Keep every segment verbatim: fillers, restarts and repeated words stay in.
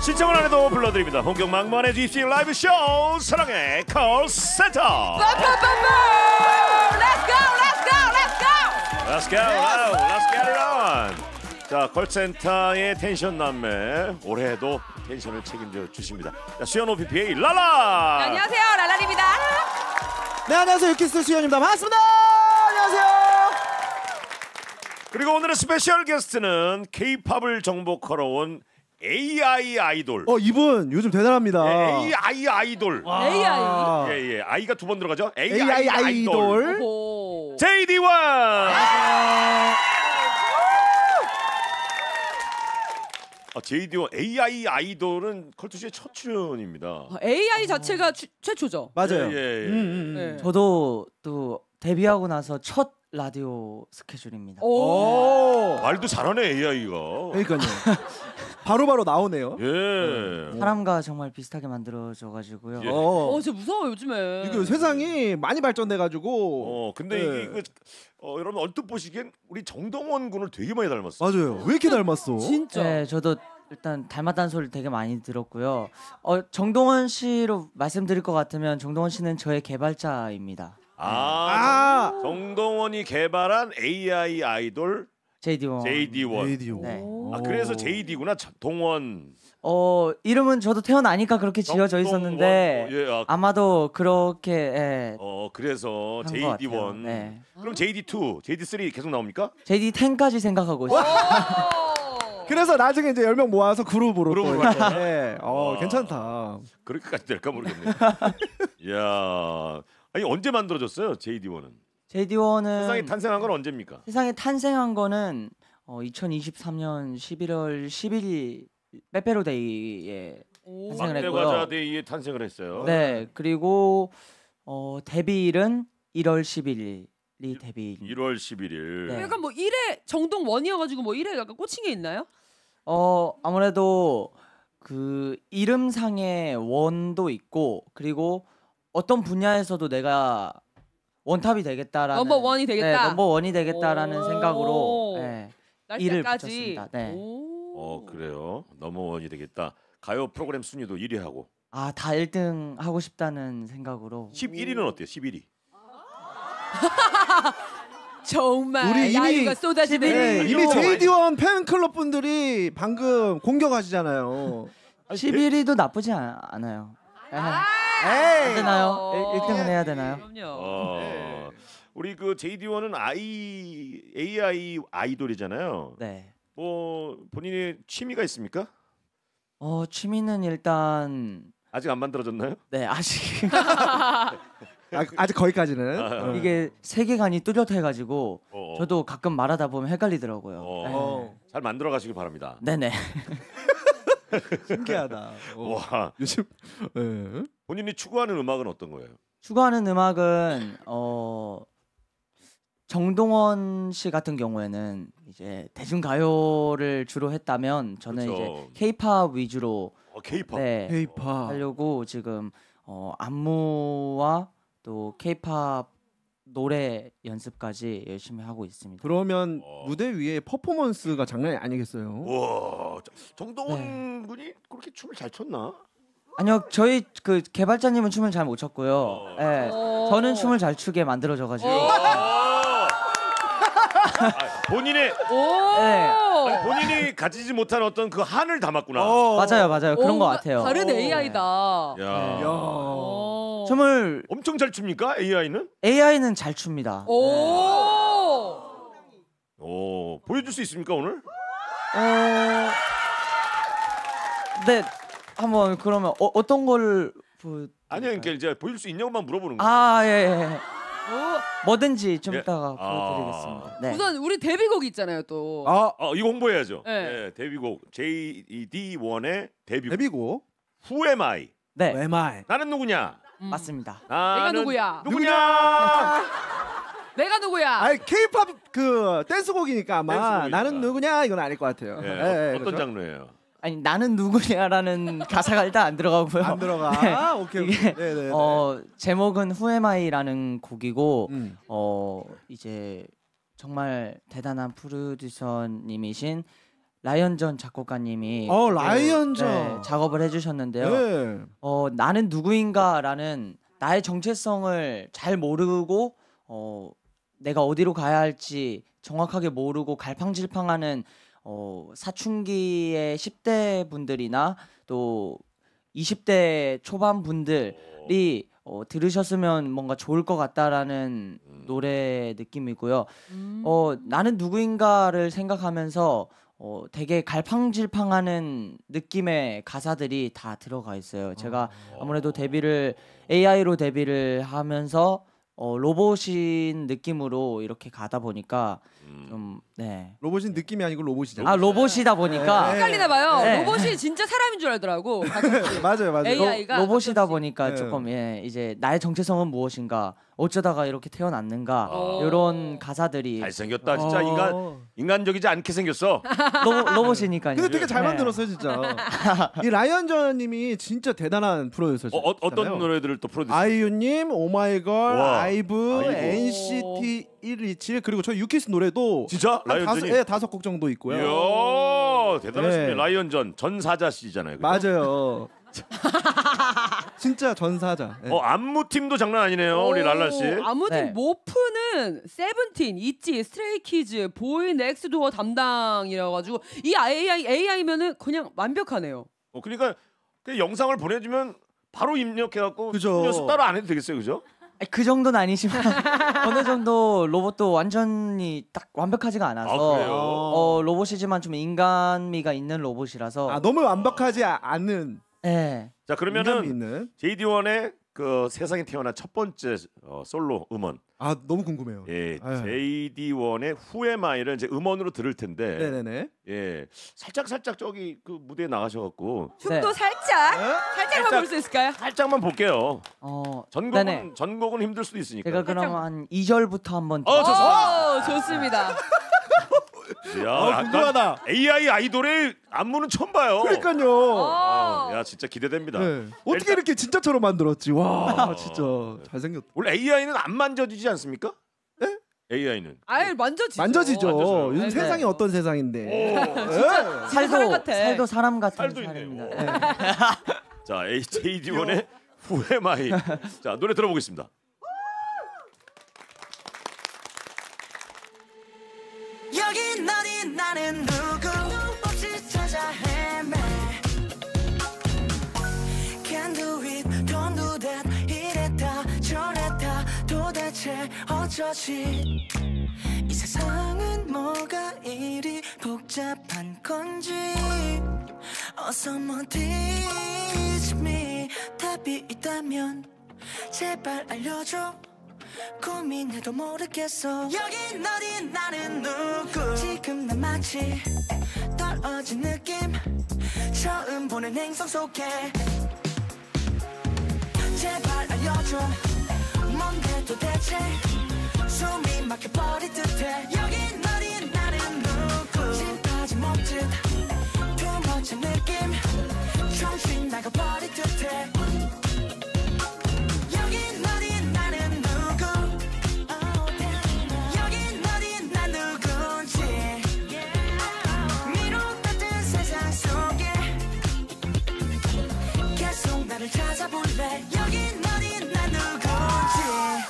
신청을 안 해도 불러드립니다. 본격 막만의 지씨 라이브 쇼 사랑의 콜센터. Let's go, let's go, let's go. Let's go, wow, let's get it on. 자, 콜센터의 텐션 남매 올해도 텐션을 책임져 주십니다. 자, 수연 오피피의 랄라. 네, 안녕하세요, 랄랄입니다. 네, 안녕하세요, 유키스 수연입니다. 반갑습니다. 안녕하세요. 그리고 오늘의 스페셜 게스트는 K-팝을 정복하러 온 에이아이 아이돌. 어, 이분 요즘 대단합니다. 예, 에이아이 아이돌. 에이아이. 예, 예. 아이가 두 번 들어가죠? 에이아이, 에이아이 아이돌. 아이돌. 오. 제이디원. 아, 아, 제이디원 에이아이 아이돌은 컬투쇼의 첫 출연입니다. 아, 에이아이 자체가 추, 최초죠. 맞아요. 예, 예, 예. 음, 음. 네. 저도 또 데뷔하고 나서 첫 라디오 스케줄입니다. 오. 오. 말도 잘하네 에이아이가. 그러니까요. 바로바로 나오네요. 예. 사람과 정말 비슷하게 만들어져가지고요. 예. 어. 어, 진짜 무서워 요즘에. 이거 세상이 많이 발전돼가지고. 어, 근데 네. 이게 그, 어, 여러분 얼핏 보시기엔 우리 정동원 군을 되게 많이 닮았어요. 맞아요. 왜 이렇게 닮았어? 진짜. 네, 저도 일단 닮았다는 소리를 되게 많이 들었고요. 어, 정동원 씨로 말씀드릴 것 같으면 정동원 씨는 저의 개발자입니다. 아, 아, 정동원이 개발한 에이아이 아이돌 제이디원. 제이디원. 레이디오. 네. 아, 그래서 제이디구나. 동원. 어, 이름은 저도 태어나니까 그렇게 지어져 있었는데 정동원. 예, 아, 아마도 그렇게 예, 어, 그래서 한 것 제이디원. 같아요. 네. 그럼 제이디투, 제이디쓰리 계속 나옵니까? 제이디 텐까지 생각하고 있어요. 그래서 나중에 이제 열 명 모아서 그룹으로 또 그룹으로 이렇게. 할 거야? 네. 어, 와. 괜찮다. 그렇게까지 될까 모르겠네. 이야. 아니 언제 만들어졌어요, 제이디원은? 제이디원은 세상에 탄생한 건 언제입니까? 세상에 탄생한 거는 어, 이천이십삼 년 십일월 십일 빼빼로데이에 오. 탄생을 했고요. 막대과자 데이에 탄생을 했어요. 네, 그리고 어, 데뷔일은 일월 십일이 데뷔일. 일월 십일일. 네. 약간 뭐 일회 정동원이어가지고 뭐 일회 약간 꽂힌 게 있나요? 어, 아무래도 그 이름상의 원도 있고 그리고 어떤 분야에서도 내가 원탑이 되겠다라는 넘버 원이 되겠다. 네, 넘버 원이 되겠다라는 오. 생각으로 네, 이를 날짜까지. 붙였습니다. 네. 오. 어, 그래요. 넘버원이 되겠다. 가요 프로그램 순위도 일 위 하고. 아, 다 일 등 하고 싶다는 생각으로. 십일 위는 어때요? 십일 위. 정말 우리 이미 야유가 쏟아지는. 네, 이미 이거 제이디원 팬클럽 분들이 방금 공격하시잖아요. 십일 위도 나쁘지 않, 않아요. 네. 에이. 안 되나요? 일 등은 해야 되나요? 그럼요. 어. 우리 그 제이디원은 아이 에이아이 아이돌이잖아요. 네. 뭐 본인의 취미가 있습니까? 어, 취미는 일단 아직 안 만들어졌나요? 네, 아직 아, 아직 거기까지는. 아, 어. 이게 세계관이 뚜렷해 가지고 어. 저도 가끔 말하다 보면 헷갈리더라고요. 어. 네. 어. 잘 만들어 가시길 바랍니다. 네네. 신기하다. 어. 와, 요즘 예. 본인이 추구하는 음악은 어떤 거예요? 추구하는 음악은 어 정동원 씨 같은 경우에는 이제 대중가요를 주로 했다면 저는 그쵸. 이제 K-팝 위주로 어, K-팝. 네, K-팝. 하려고 지금 어 안무와 또 K-팝 노래 연습까지 열심히 하고 있습니다. 그러면 어. 무대 위에 퍼포먼스가 장난이 아니겠어요. 와, 정동원 군이 그렇게 춤을 잘 췄나? 아니요, 저희 그 개발자님은 춤을 잘 못 췄고요. 어. 네, 오. 저는 춤을 잘 추게 만들어져가지고. 아, 본인의 오. 네. 아니, 본인이 가지지 못한 어떤 그 한을 담았구나. 어. 맞아요, 맞아요. 그런 오, 것 같아요. 다른 에이아이다. 야, 네. 야. 오. 춤을 엄청 잘 춥니까 에이아이는? 에이아이는 잘 춥니다. 오. 오, 보여줄 수 있습니까 오늘? 어... 네, 한번 그러면 어, 어떤 걸 보... 아니요, 그러니까 이제 보여줄 수 있냐고만 물어보는 거. 아, 예, 예. 오. 뭐든지 좀 예. 이따가 아. 보여드리겠습니다. 네. 우선 우리 데뷔곡 있잖아요 또. 아, 어, 이거 홍보해야죠. 네. 네, 데뷔곡 제이디원의 데뷔곡. 데뷔고. Who am I? 네, 엠아이. 나는 누구냐? 음. 맞습니다. 나는 누구야? 누구냐? 내가 누구야? 아니 K-팝 그 댄스곡이니까 아마 댄스곡이니까. 나는 누구냐 이건 아닐 것 같아요. 예, 예, 어, 예, 어떤 그렇죠? 장르예요? 아니 나는 누구냐라는 가사가 일단 안 들어가고요. 안 들어가. 네. 아, 오케이. 오케이. 이게 네, 네, 네. 어 제목은 Who am I라는 곡이고 음. 어 이제 정말 대단한 프로듀서님이신 라이언전 작곡가님이 어 라이언전 네, 작업을 해주셨는데요. 네. 어, 나는 누구인가라는 나의 정체성을 잘 모르고 어, 내가 어디로 가야 할지 정확하게 모르고 갈팡질팡하는 어, 사춘기의 십 대 분들이나 또 이십 대 초반 분들이 어, 들으셨으면 뭔가 좋을 것 같다라는 노래 느낌이고요. 음. 어, 나는 누구인가를 생각하면서 어, 되게 갈팡질팡하는 느낌의 가사들이 다 들어가 있어요. 제가 아무래도 데뷔를 에이아이로 데뷔를 하면서 어, 로봇인 느낌으로 이렇게 가다 보니까 좀 네. 로봇인 느낌이 아니고 로봇이잖아요. 아 로봇이다 보니까 헷갈리나 봐요. 네. 로봇이 진짜 사람인 줄 알더라고. 가끔씩. 맞아요, 맞아요. 에이아이가 로, 로봇이다 가끔씩. 보니까 네. 조금 예 이제 나의 정체성은 무엇인가 어쩌다가 이렇게 태어났는가 어. 이런 가사들이 잘생겼다 진짜 어. 인간 인간적이지 않게 생겼어. 로, 로봇이니까요. 근데 되게 잘 네. 만들었어요, 진짜. 이 라이언전님이 진짜 대단한 프로듀서죠. 어, 어, 어떤 노래들을 또 프로듀스? 아이유님, 오마이걸, 와, 아이브, 아이브. 엔시티 일이칠 그리고 저희 유키스 노래도 진짜 한 다섯, 라이언전이. 예, 다섯 곡 정도 있고요. 이야 대단하십니다. 네. 라이언전 전사자 씨잖아요. 그죠? 맞아요. 진짜 전사자. 예. 어 안무팀도 장난 아니네요 우리 랄라 씨. 아무튼 네. 모프는 세븐틴, 이지, 스트레이키즈, 보이 넥스트도어 담당이라 가지고 이 에이아이 에이아이면은 그냥 완벽하네요. 어, 그러니까 그 영상을 보내주면 바로 입력해갖고 그죠. 연습 따로 안 해도 되겠어요, 그죠? 아니, 그 정도는 아니지만 어느 정도 로봇도 완전히 딱 완벽하지가 않아서 아, 그래요? 어, 로봇이지만 좀 인간미가 있는 로봇이라서 아 너무 완벽하지 아- 않은 네. 자 인간미 그러면은 있는. 제이디원의 그 세상에 태어난 첫 번째 어, 솔로 음원, 아 너무 궁금해요. 예, 아유. 제이디원의 후에마이를 이제 음원으로 들을 텐데, 네네네. 예, 살짝 살짝 저기 그 무대에 나가셔갖고 춤도 네. 살짝 어? 살짝만 볼 수 있을까요? 살짝만 볼게요. 어, 전곡은 네네. 전곡은 힘들 수도 있으니까. 제가 그럼 한 이 절부터 한번 어, 좋습니다. 오, 좋습니다. 야, 어, 약간 궁금하다. 에이아이 아이돌의 안무는 처음 봐요. 그러니까요. 아, 야 진짜 기대됩니다. 네. 어떻게 일단- 이렇게 진짜처럼 만들었지? 와 아. 진짜 잘생겼다. 원래 에이아이는 안 만져지지 않습니까? 네? 에이아이는. 아유 만져지죠. 만져지죠. 만져져요. 요즘 네. 세상이 어떤 세상인데. 오. 네. 진짜 살도 사람 같아. 살도 사람 같은 살도 사람입니다. 있네요. 네. 자, 제이디원의 후에마이. 자, 노래 들어보겠습니다. 여긴 어디 나는 누구 없이 찾아 헤매 Can't do it, don't do that 이랬다 저랬다 도대체 어쩌지 이 세상은 뭐가 이리 복잡한 건지 어서 뭐 teach me 답이 있다면 제발 알려줘 고민해도 모르겠어 여긴 어디 나는 누구 지금 난 마치 떨어진 느낌 처음 보는 행성 속에 제발 알려줘 뭔데 도대체 숨이 막혀버릴 듯해 여긴 어디 나는 누구 짚하지 못듯 두 번째 느낌 정신 나가버릴 듯해 여긴 어디 나는 누구 여긴 어디 난 누군지 미로 같은 세상 속에 계속 나를 찾아볼래 여긴 어디 난 누군지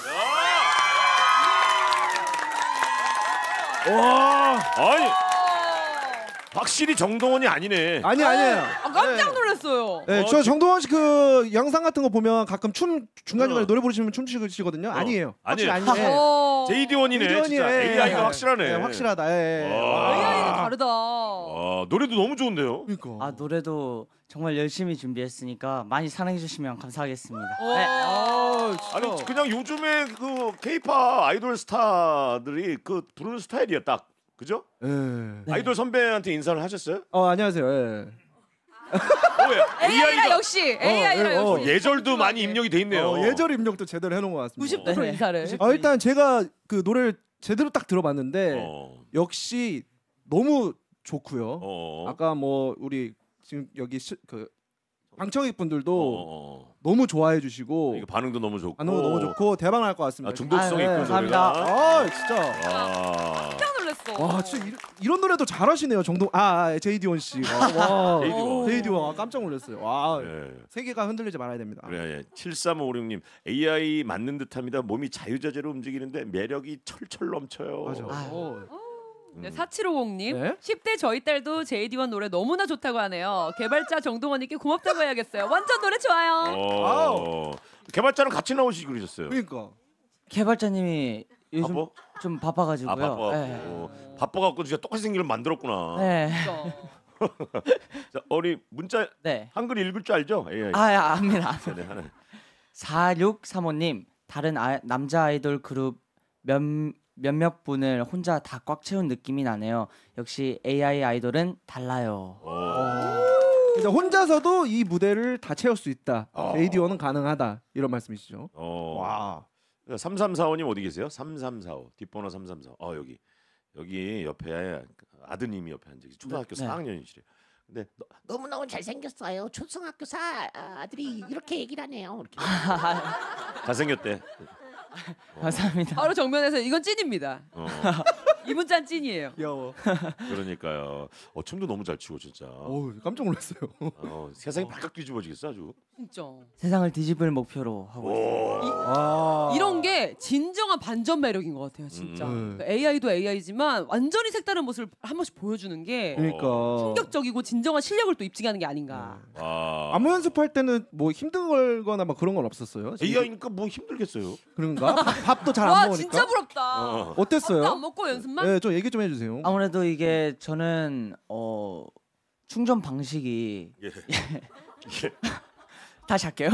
와 아니, 확실히 정동원이 아니네. 아니 아니에요. 아, 깜짝 놀랐어요. 네, 어, 저 지- 정동원 씨 그 영상 같은 거 보면 가끔 춤 중간 중간에 어. 노래 부르시면 춤추시거든요. 아니에요. 확실히 아니에요. 아니에요. 어, 제이디원이네. 진짜 제이디원이에요. 예, 에이아이가 예. 확실하네. 네, 확실하다. 예. 와. 에이아이는 다르다. 아, 노래도 너무 좋은데요. 그러니까. 아 노래도 정말 열심히 준비했으니까 많이 사랑해 주시면 감사하겠습니다. 와. 네. 아, 진짜. 아니 그냥 요즘에 그 케이팝 아이돌 스타들이 그 부르는 스타일이야 딱. 그죠? 예. 네. 아이돌 선배한테 인사를 하셨어요? 어 안녕하세요. 예. 어, 예. 에이아이라 에이아이가 역시 에이아이라 예, 어. 역시 예절도 많이 입력이 돼 있네요. 어, 예절 입력도 제대로 해놓은 것 같습니다. 구십 퍼센트 네. 인사를. 아, 일단 제가 그 노래를 제대로 딱 들어봤는데 어. 역시 너무 좋고요. 어. 아까 뭐 우리 지금 여기 시, 그 방청객 분들도 어. 너무 좋아해 주시고 이거 반응도 너무 좋고. 반응도 너무 좋고 대박 날 것 같습니다. 아, 중독성 아, 네, 있고 감사합니다. 노래가. 아 진짜 아. 깜짝 놀랐어. 뻔했어. 와, 진짜 이런, 이런 노래도 잘하시네요. 정동 아, 제이디원 씨. 와. 제이디원. 제이디원 아, 깜짝 놀랐어요. 와. 예. 세계가 흔들리지 말아야 됩니다. 그래, 예. 칠삼오육 님 에이아이 맞는 듯합니다. 몸이 자유자재로 움직이는데 매력이 철철 넘쳐요. 맞아. 아유. 어. 네, 사칠오공님 네? 십 대 저희 딸도 제이디원 노래 너무나 좋다고 하네요. 개발자 정동원님께 고맙다고 해야겠어요. 완전 노래 좋아요. 어. 개발자는 같이 나오시고 그러셨어요. 그러니까. 개발자님이 요즘 바빠? 좀 바빠가지고요. 아 바빠. 네. 어, 바빠갖고 진짜 똑같은 생기를 만들었구나. 네. 그래서 자, 우리 문자 네. 한글 읽을 줄 알죠? 에이아이. 아, 야, 압니다. 네, 하나. 사육삼오님 다른 아, 남자 아이돌 그룹 몇, 몇몇 분을 혼자 다 꽉 채운 느낌이 나네요. 역시 에이아이 아이돌은 달라요. 어. 그래서 혼자서도 이 무대를 다 채울 수 있다. 어. 제이디원은 가능하다. 이런 말씀이시죠. 어. 와. 삼삼사오 님 어디 계세요? 삼삼사오 뒷번호 삼삼사오. 어 여기 여기 옆에 아드님이 옆에 앉아 계시. 초등학교 네. 사 학년이시래요. 근데 너, 너무너무 잘생겼어요. 초등학교 사 아들이 이렇게 얘기를 하네요. 이렇게. 잘생겼대. 감사합니다. 바로 정면에서 이건 찐입니다. 어, 이 문자는 찐이에요. 귀여워. 그러니까요. 어, 춤도 너무 잘 추고 진짜. 어우, 깜짝 놀랐어요. 어, 세상이 발칵 뒤집어지겠어 아주. 진짜. 세상을 뒤집을 목표로 하고 있어요. 오. 와. 이런 게 진정한 반전 매력인 것 같아요, 진짜. 음. 에이아이도 에이아이지만 완전히 색다른 모습을 한 번씩 보여주는 게 그러니까. 충격적이고 진정한 실력을 또 입증하는 게 아닌가. 아. 안무 연습할 때는 뭐 힘든 걸거나 막 그런 건 없었어요? 에이아이니까 뭐 힘들겠어요. 그런가? 밥, 밥도 잘 안 와, 먹으니까. 진짜 부럽다. 어. 어땠어요? 밥도 안 먹고 연습만? 네, 좀 얘기 좀 해주세요. 아무래도 이게 저는 어 충전 방식이 예. 예. 다시 할게요.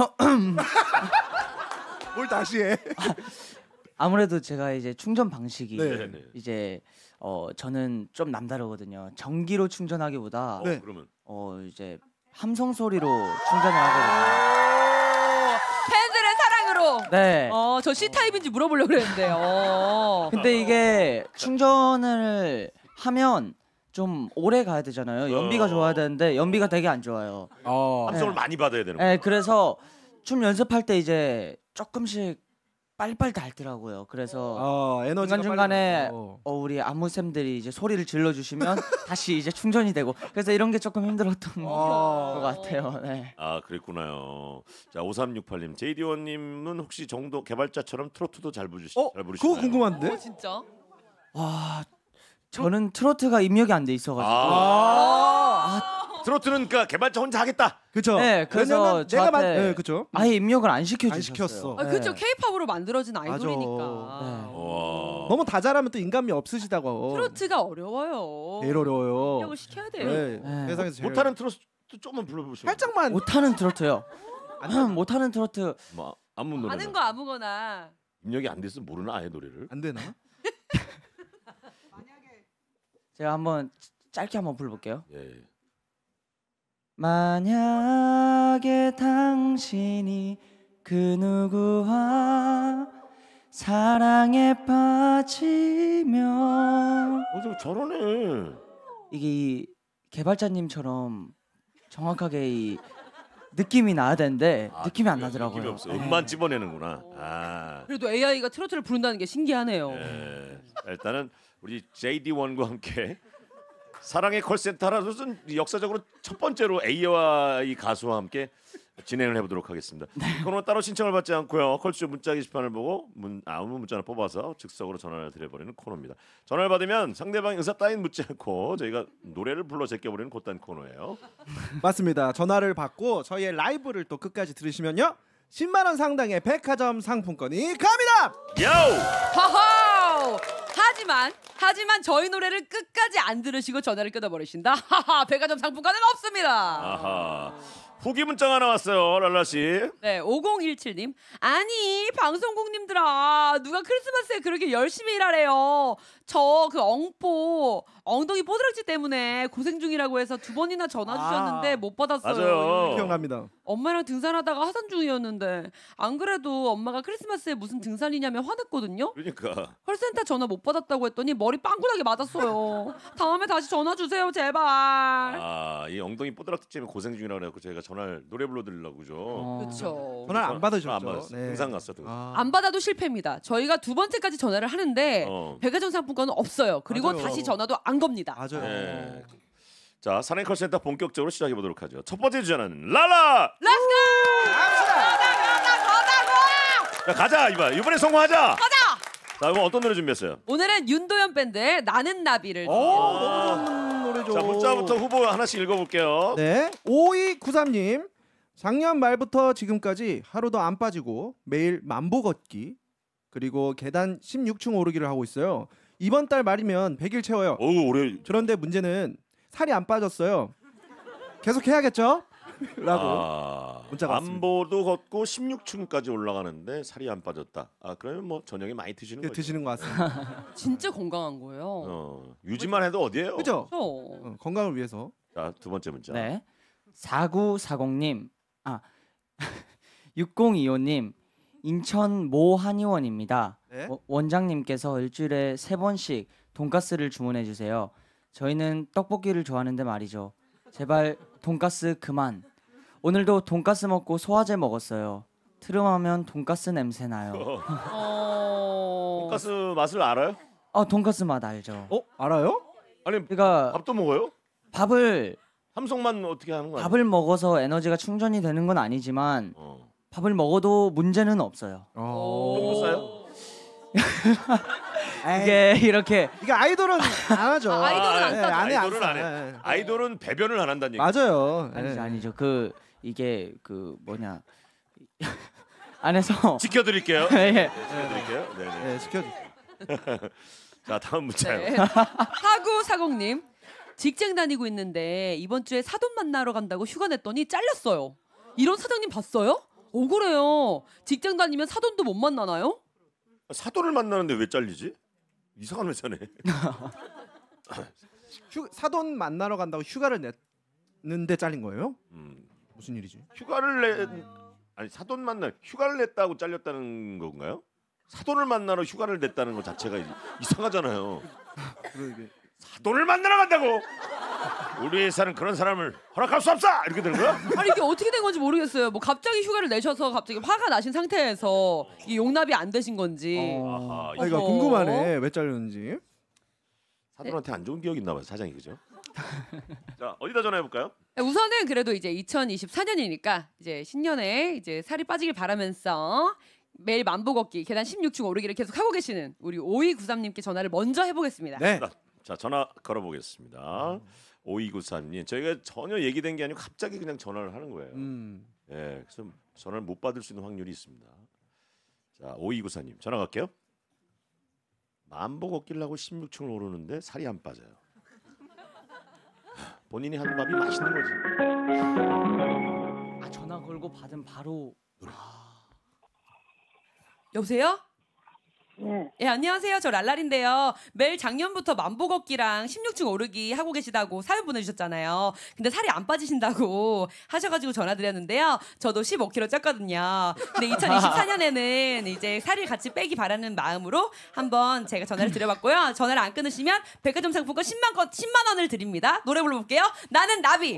뭘 다시 해? 아무래도 제가 이제 충전 방식이 네. 네, 네. 이제 어 저는 좀 남다르거든요. 전기로 충전하기보다 어, 네. 그러면 어 이제 함성 소리로 충전을 하거든요. 팬들의 사랑으로. 네. 어, 저 C 타입인지 물어보려고 그랬는데. 어. 근데 이게 충전을 하면 좀 오래 가야 되잖아요. 연비가 어. 좋아야 되는데 연비가 되게 안 좋아요. 어. 함성을 네. 많이 받아야 되는 거야. 네, 그래서 춤 연습할 때 이제 조금씩 빨리빨리 닳더라고요. 그래서 어, 에너지가 중간 중간에 빨리- 어. 어, 우리 안무쌤들이 이제 소리를 질러 주시면 다시 이제 충전이 되고 그래서 이런 게 조금 힘들었던 어. 것 같아요. 네. 아 그랬구나요. 자 오삼육팔 님 제이디원님은 혹시 정도 개발자처럼 트로트도 잘 부르시 어, 잘 부르시나요? 그거 궁금한데? 어, 진짜? 와, 저는 트로트가 입력이 안 돼 있어가지고. 아, 트로트는 그러니까 개발자 혼자 하겠다. 그쵸? 네, 그래서 왜냐면 내가 만, 저한테 네, 그쵸? 아예 입력을 안 시켜주셨어요. 안 시켰어. 아, 그렇죠. 네. K-팝으로 만들어진 아이돌이니까. 네. 와. 너무 다 잘하면 또 인간미 없으시다고. 트로트가 어려워요. 제일 어려워요. 입력을 시켜야 돼요. 네. 네. 세상에서 제일 못하는 트로트 조금만 불러보시면. 살짝만 못하는 트로트요. 못하는 트로트. 뭐 아무 노래. 아는 거 아무거나. 입력이 안 됐으면 모르나 아예 노래를. 안 되나? 제가 한번 짧게 한번 불러볼게요. 예. 만약에 당신이 그 누구와 사랑에 빠지면 어저 저러네. 이게 이 개발자님처럼 정확하게 이 느낌이 나야 되는데 아, 느낌이 안 느낌이 나더라고요. 없어. 네. 음만 집어내는구나. 아. 그래도 에이아이가 트로트를 부른다는 게 신기하네요. 예. 자, 일단은 우리 제이디원과 함께 사랑의 콜센터라서는 역사적으로 첫 번째로 에이아이 가수와 함께 진행을 해보도록 하겠습니다. 이 코너 따로 신청을 받지 않고요. 컬쇼 문자 게시판을 보고 문, 아무 문자나 뽑아서 즉석으로 전화를 드려버리는 코너입니다. 전화를 받으면 상대방 의사 따윈 묻지 않고 저희가 노래를 불러 제껴버리는 곧단 코너예요. 맞습니다. 전화를 받고 저희의 라이브를 또 끝까지 들으시면요. 십만 원 상당의 백화점 상품권이 갑니다. 요! 하하! 하지만 하지만 저희 노래를 끝까지 안 들으시고 전화를 끊어버리신다. 하하! 백화점 상품권은 없습니다. 아하. 후기 문자가 나왔어요, 랄라 씨. 네, 오공일칠 님. 아니, 방송국님들아. 누가 크리스마스에 그렇게 열심히 일하래요. 저 그 엉뽀 엉덩이 뽀드락지 때문에 고생 중이라고 해서 두 번이나 전화 주셨는데 아. 못 받았어요. 맞아요. 기억납니다. 엄마랑 등산하다가 하산 중이었는데 안 그래도 엄마가 크리스마스에 무슨 등산이냐며 화냈거든요. 그러니까 콜센터 전화 못 받았다고 했더니 머리 빵꾸나게 맞았어요. 다음에 다시 전화 주세요 제발. 아, 이 엉덩이 뽀드락지 때문에 고생 중이라고 그래갖고 저희가 전화를 노래 불러드리려고 그죠. 어. 그렇죠. 전화를 안 받으셨죠? 안 받았어요. 네. 등산 갔어. 등산. 아. 안 받아도 실패입니다. 저희가 두 번째까지 전화를 하는데 어. 백화점 상품권은 없어요. 그리고 맞아요. 다시 전화도 안 겁니다. 맞아요. 네. 자, 사랑의 콜센터 본격적으로 시작해 보도록 하죠. 첫 번째 주자는 라라. 자, 가자 이봐. 이번에 성공하자. 가자. 자, 이번 어떤 노래 준비했어요? 오늘은 윤도현 밴드의 나는 나비를. 오, 너무 좋은 노래죠. 자, 문자부터 후보 하나씩 읽어볼게요. 네, 오이구삼님 작년 말부터 지금까지 하루도 안 빠지고 매일 만보 걷기 그리고 계단 십육 층 오르기를 하고 있어요. 이번 달 말이면 백 일 채워요. 어우, 올해 그런데 문제는 살이 안 빠졌어요. 계속 해야겠죠? 라고. 아, 문자가 왔습니다. 안보도 걷고 십육 층까지 올라가는데 살이 안 빠졌다. 아, 그러면 뭐 저녁에 많이 드시는 그 거죠. 드시는 것 같습니다. 진짜 건강한 거예요. 어, 유지만 해도 어디예요? 그죠? 그렇죠? 어, 건강을 위해서. 자, 두 번째 문자. 네. 사구사공님. 아. 육공이오님. 인천 모 한의원입니다. 네? 어, 원장님께서 일주일에 세 번씩 돈가스를 주문해 주세요. 저희는 떡볶이를 좋아하는데 말이죠. 제발 돈가스 그만. 오늘도 돈가스 먹고 소화제 먹었어요. 트름하면 돈가스 냄새 나요. 어... 돈가스 맛을 알아요? 아 돈가스 맛 알죠? 어? 알아요? 아니, 제가 밥도 먹어요? 밥을 삼성만 어떻게 하는 거야? 밥을 먹어서 에너지가 충전이 되는 건 아니지만 어. 밥을 먹어도 문제는 없어요. 어. 똥도 싸요? 이게 이렇게 이게 아이돌은 안 하죠. 아, 아이돌은 안 네, 싸죠. 안 해, 안 아이돌은 싸. 안 해. 네. 아이돌은 배변을 안 한다는 얘기. 맞아요. 네. 아니죠 아니죠 그 이게 그 뭐냐 안에서 지켜드릴게요. 예. 지켜드릴게요. 네네. 네, 지켜줘. 자, 다음 문자요. 네. 사구사공님 직장 다니고 있는데 이번 주에 사돈 만나러 간다고 휴가 냈더니 잘렸어요. 이런 사장님 봤어요? 억울해요. 직장 다니면 사돈도 못 만나나요? 사돈을 만나는데 왜 잘리지? 이상한 회사네. 휴, 사돈 만나러 간다고 휴가를 냈는데 잘린 거예요? 음, 무슨 일이지? 휴가를 내 아니 사돈 만나 휴가를 냈다고 잘렸다는 건가요? 사돈을 만나러 휴가를 냈다는 것 자체가 이- 이상하잖아요. 그러게. 사돈을 만나러 간다고? 우리 회사는 그런 사람을 허락할 수 없어! 이렇게 되는 거야? 아니 이게 어떻게 된 건지 모르겠어요. 뭐 갑자기 휴가를 내셔서 갑자기 화가 나신 상태에서 이 용납이 안 되신 건지. 아하, 아, 이거 어허. 궁금하네. 왜 잘렸는지. 사돈한테 안 좋은 기억이 있나 봐요, 사장이. 그죠? 자, 어디다 전화해 볼까요? 우선은 그래도 이제 이천이십사 년이니까 이제 신년에 이제 살이 빠지길 바라면서 매일 만보 걷기 계단 십육 층 오르기를 계속 하고 계시는 우리 오이구삼님께 전화를 먼저 해보겠습니다. 네. 자, 전화 걸어 보겠습니다. 오이구삼님. 저희가 전혀 얘기된 게 아니고 갑자기 그냥 전화를 하는 거예요. 음. 예, 그래서 전화를 못 받을 수 있는 확률이 있습니다. 자, 오이구사님 전화 갈게요. 만보 걷기를 하고 십육 층을 오르는데 살이 안 빠져요. 본인이 하는 밥이 맛있는 거지. 아 전화 걸고 받은 바로 여보세요? 네, 예, 안녕하세요. 저 랄랄인데요. 매일 작년부터 만보 걷기랑 십육 층 오르기 하고 계시다고 사연 보내주셨잖아요. 근데 살이 안 빠지신다고 하셔가지고 전화드렸는데요. 저도 십오 킬로그램 쪘거든요. 근데 이천이십사 년에는 이제 살을 같이 빼기 바라는 마음으로 한번 제가 전화를 드려봤고요. 전화를 안 끊으시면 백화점 상품권 십만 건, 십만 원을 드립니다. 노래 불러볼게요. 나는 나비.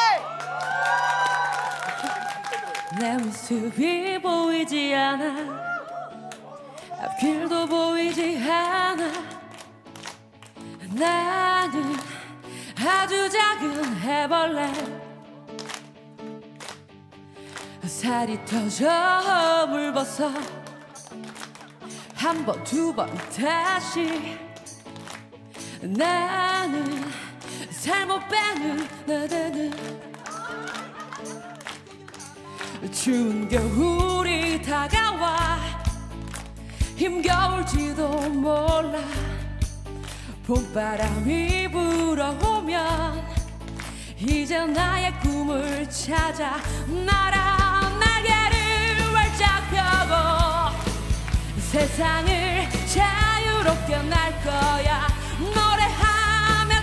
내 모습이 보이지 않아 앞길도 보이지 않아 나는 아주 작은 해벌레 살이 터져 물벗어 한 번 두 번 다시 나는 살 못 빼는 나다는 추운 겨울이 다가와 힘겨울지도 몰라 봄바람이 불어오면 이제 나의 꿈을 찾아 날아 날개를 활짝 펴고 세상을 자유롭게 날 거야 노래하며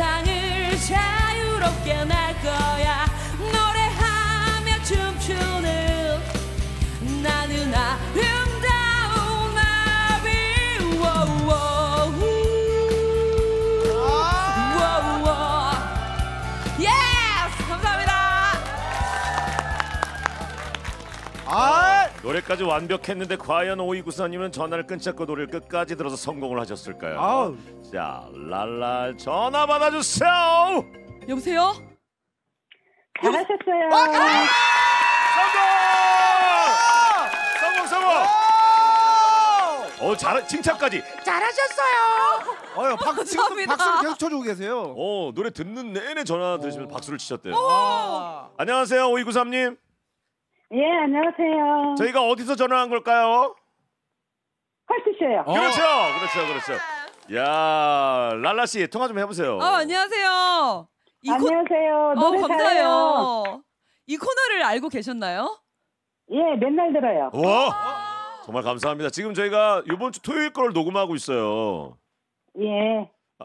세상을 자유롭게 날 거야. 노래하며 춤추는 나는 아름다운 나비. 워워. 워워. 예스! 감사합니다. 아, 노래까지 완벽했는데 과연 오이구사님은 전화를 끊지 않고 노래를 끝까지 들어서 성공을 하셨을까요? 아우. 자, 랄랄 전화 받아주세요. 여보세요? 잘하셨어요. 성공! 성공 성공! 어, 잘 칭찬까지. 잘하셨어요. 어여 박 지금 감사합니다. 박수를 계속 쳐주고 계세요. 어, 노래 듣는 내내 전화 들으시면서 박수를 치셨대요. 아. 안녕하세요, 오이구삼님. 예, 안녕하세요. 저희가 어디서 전화한 걸까요? 컬투쇼요. 어. 그렇죠, 그렇죠, 그렇죠. 야, 랄라 씨 통화 좀 해보세요. 아, 안녕하세요. 이 코... 안녕하세요. 어, 노래 잘해요. 감사해요. 이 코너를 알고 계셨나요? 예, 맨날 들어요. 와, 정말 감사합니다. 지금 저희가 이번 주 토요일 걸 녹음하고 있어요. 예.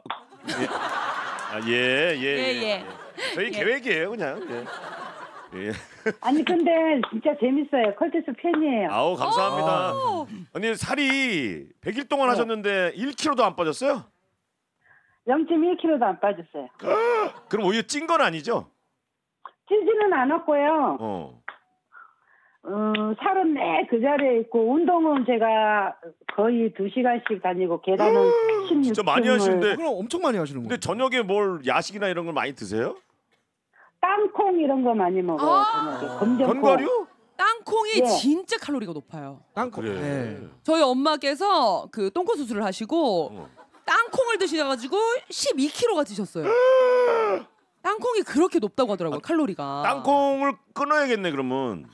아, 예, 예, 예. 예, 예. 저희 예. 계획이에요, 그냥. 예. 예. 아니 근데 진짜 재밌어요. 컬투쇼 팬이에요. 아우, 감사합니다. 오. 아니, 살이 백 일 동안 네. 하셨는데 일 킬로그램도 안 빠졌어요? 영 점 일 킬로그램도 안 빠졌어요. 그럼 오히려 찐 건 아니죠? 찌지는 않았고요. 어. 어, 살은 내 그 자리에 있고 운동은 제가 거의 두 시간씩 다니고 계단은 십육 층을. 진짜 많이 하시는데. 그럼 엄청 많이 하시는 근데 거예요. 저녁에 뭘 야식이나 이런 걸 많이 드세요? 땅콩 이런 거 많이 먹어요. 아. 저녁에. 검정콩. 견과류? 땅콩이 예. 진짜 칼로리가 높아요. 땅콩. 그래. 네. 저희 엄마께서 그 똥꼬 수술을 하시고 어. 땅콩을 드셔가지고 십이 킬로그램가 드셨어요. 땅콩이 그렇게 높다고 하더라고요, 칼로리가. 땅콩을 끊어야겠네, 그러면.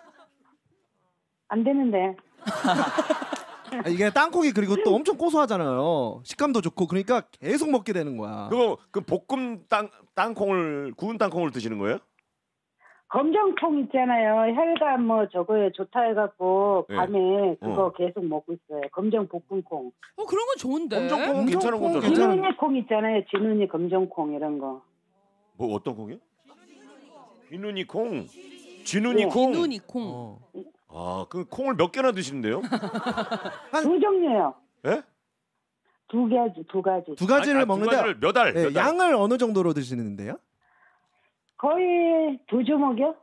안 되는데. 아, 이게 땅콩이 그리고 또 엄청 고소하잖아요. 식감도 좋고 그러니까 계속 먹게 되는 거야. 그거 그 볶음 땅 땅콩을 구운 땅콩을 드시는 거예요? 검정콩 있잖아요. 혈관 뭐 저거에 좋다 해갖고 네. 밤에 그거 어. 계속 먹고 있어요. 검정 볶음콩. 어, 그런 건 좋은데. 검정콩은 괜찮은 검정콩 거잖아. 괜찮은- 진훈이 콩 있잖아요. 진훈이 검정콩 이런 거. 뭐 어떤 콩이요? 비누니 콩. 쥐누니 네. 콩. 비누니 콩. 어. 아, 그 콩을 몇 개나 드시는데요? 두 종류요. 예? 두 가지, 두 가지. 두 가지를 아니, 아, 두 먹는데 가지를 몇 알? 네, 몇 알? 양을 어느 정도로 드시는데요? 거의 두 주먹이요?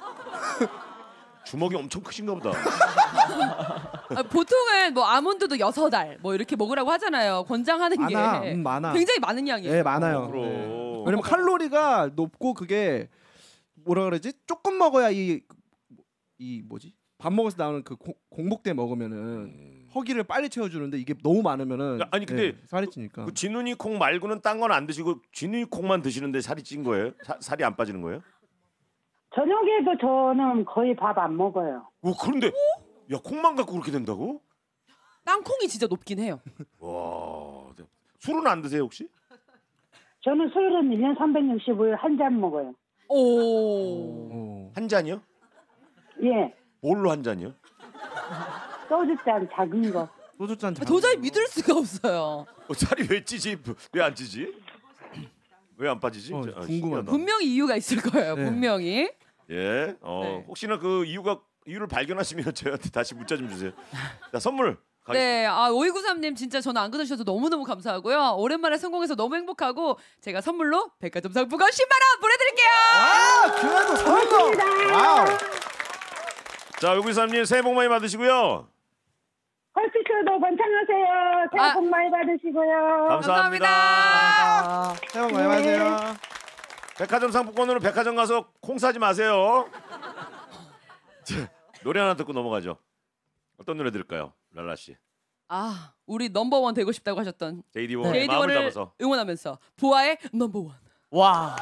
주먹이 엄청 크신가 보다. 아, 보통은 뭐 아몬드도 여섯 알 뭐 이렇게 먹으라고 하잖아요. 권장하는 많아, 게 음, 많아. 굉장히 많은 양이에요. 네, 많아요. 그럼. 네. 왜냐면 칼로리가 높고 그게 뭐라 그러지? 조금 먹어야 이 이 뭐지? 밥 먹어서 나오는 그 고, 공복때 먹으면은 음. 허기를 빨리 채워주는데 이게 너무 많으면은 아니, 근데 네, 살이 찌니까. 그 쥐누니 콩 말고는 딴 건 안 드시고 쥐누니 콩만 드시는데 살이 찐 거예요? 사, 살이 안 빠지는 거예요? 저녁에도 저는 거의 밥 안 먹어요. 오, 그런데 야, 콩만 갖고 그렇게 된다고? 땅콩이 진짜 높긴 해요. 와, 술은 안 드세요 혹시? 저는 술은 일 년 삼백육십오 일 한 잔 먹어요. 오. 어. 한 잔이요? 예. 뭘로 한 잔이요? 소주잔 작은 거. 소주잔 잘. 도저히 믿을 수가 없어요. 어, 살이 왜 찌지? 왜 안 찌지? 왜 안 빠지지? 어, 아, 궁금하다. 신기하다. 분명히 이유가 있을 거예요. 네. 분명히. 예. 어, 네. 혹시나 그 이유가 이유를 발견하시면 저희한테 다시 문자 좀 주세요. 자, 선물 가겠습니다. 네, 아 오이구삼님 진짜 전화 안 끊으셔서 너무너무 감사하고요. 오랜만에 성공해서 너무 행복하고 제가 선물로 백화점 상품권 십만 원 보내드릴게요. 아, 그래도 성공. 와우. 자, 오이구삼님 새해 복 많이 받으시고요. 컬투쇼도 번창하세요. 새해 아. 복 많이 받으시고요. 감사합니다. 아, 새해 복 많이 받으세요. 백화점 상품권으로 백화점 가서 콩 사지 마세요. 자, 노래 하나 듣고 넘어가죠. 어떤 노래 들을까요, 랄라 씨? 아, 우리 넘버원 되고 싶다고 하셨던 제이디원의 제이디 마음을 원을 잡아서. 응원하면서 보아의 넘버원. 와.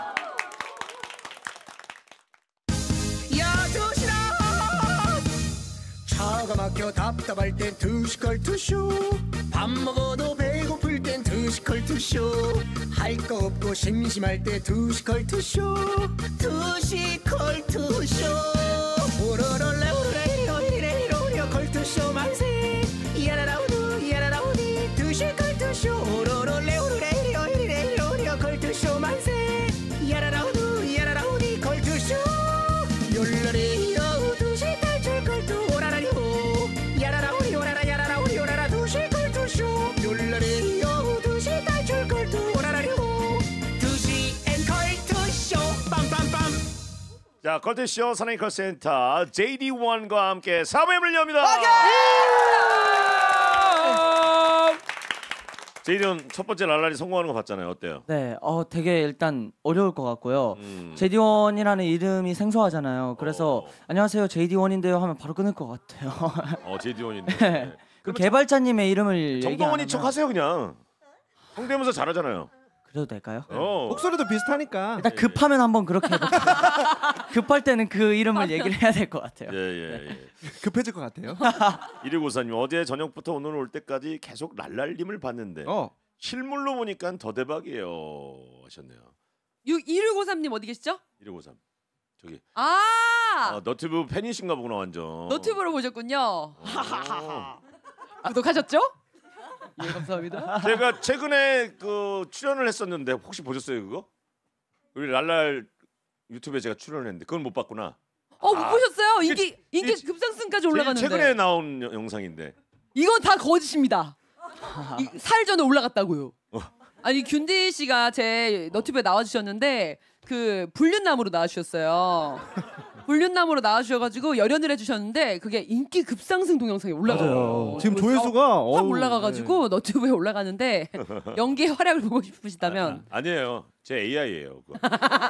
차가 막혀 답답할 땐 투시컬투쇼 밥 먹어도 배고플 땐 투시컬투쇼 할 거 없고 심심할 때 투시컬투쇼 투시컬투쇼 오로로레오레이로이레이로이레 컬투쇼 만세 야라라우두 야라라우디 투시컬투쇼 오로로레오레이로이레이로이레 컬투쇼 자, 컬투쇼 사랑의 컬센터 제이디원과 함께 사 부의 문을 엽니다. 제이디원 첫 번째 랄랄이 성공하는 거 봤잖아요. 어때요? 네, 어 되게 일단 어려울 것 같고요. 음. 제이디원이라는 이름이 생소하잖아요. 그래서 어. 안녕하세요 제이디원인데요 하면 바로 끊을 것 같아요. 어, 제이디원인데. 네. 그 개발자님의 이름을 얘기 안 정동원이 하면 척 하세요 그냥. 성대모사 잘하잖아요. 그래도 될까요? 어. 목소리도 비슷하니까. 일단 급하면 한번 그렇게 해볼게요. 급할 때는 그 이름을 얘기를 해야 될 것 같아요. 예예 예. 급해질 것 같아요. 일일구사님 어제 저녁부터 오늘 올 때까지 계속 랄랄님을 봤는데 어. 실물로 보니까 더 대박이에요 하셨네요. 이육오삼님 어디 계시죠? 일일구삼 저기 아, 아, 너튜브 팬이신가 보구나 완전. 너튜브로 보셨군요. 어. 구독하셨죠? 예, 감사합니다. 제가 최근에 그 출연을 했었는데 혹시 보셨어요 그거? 우리 랄랄 유튜브에 제가 출연을 했는데 그건 못 봤구나. 어, 못 아, 보셨어요? 이게- 인기 인기 이게 급상승까지 제일 올라갔는데. 최근에 나온 여- 영상인데. 이건 다 거짓입니다. 이, 살 전에 올라갔다고요. 어. 아니 균디 씨가 제 너튜브에 나와주셨는데 그 불륜남으로 나와주셨어요. 불륜남으로 나와주셔가지고 열연을 해주셨는데 그게 인기 급상승 동영상에 올라가요. 맞아요. 지금 그래서 조회수가 확 어우, 올라가가지고 네. 너튜브에 올라가는데 연기의 활약을 보고 싶으시다면 아니에요. 제 에이아이예요. 그거.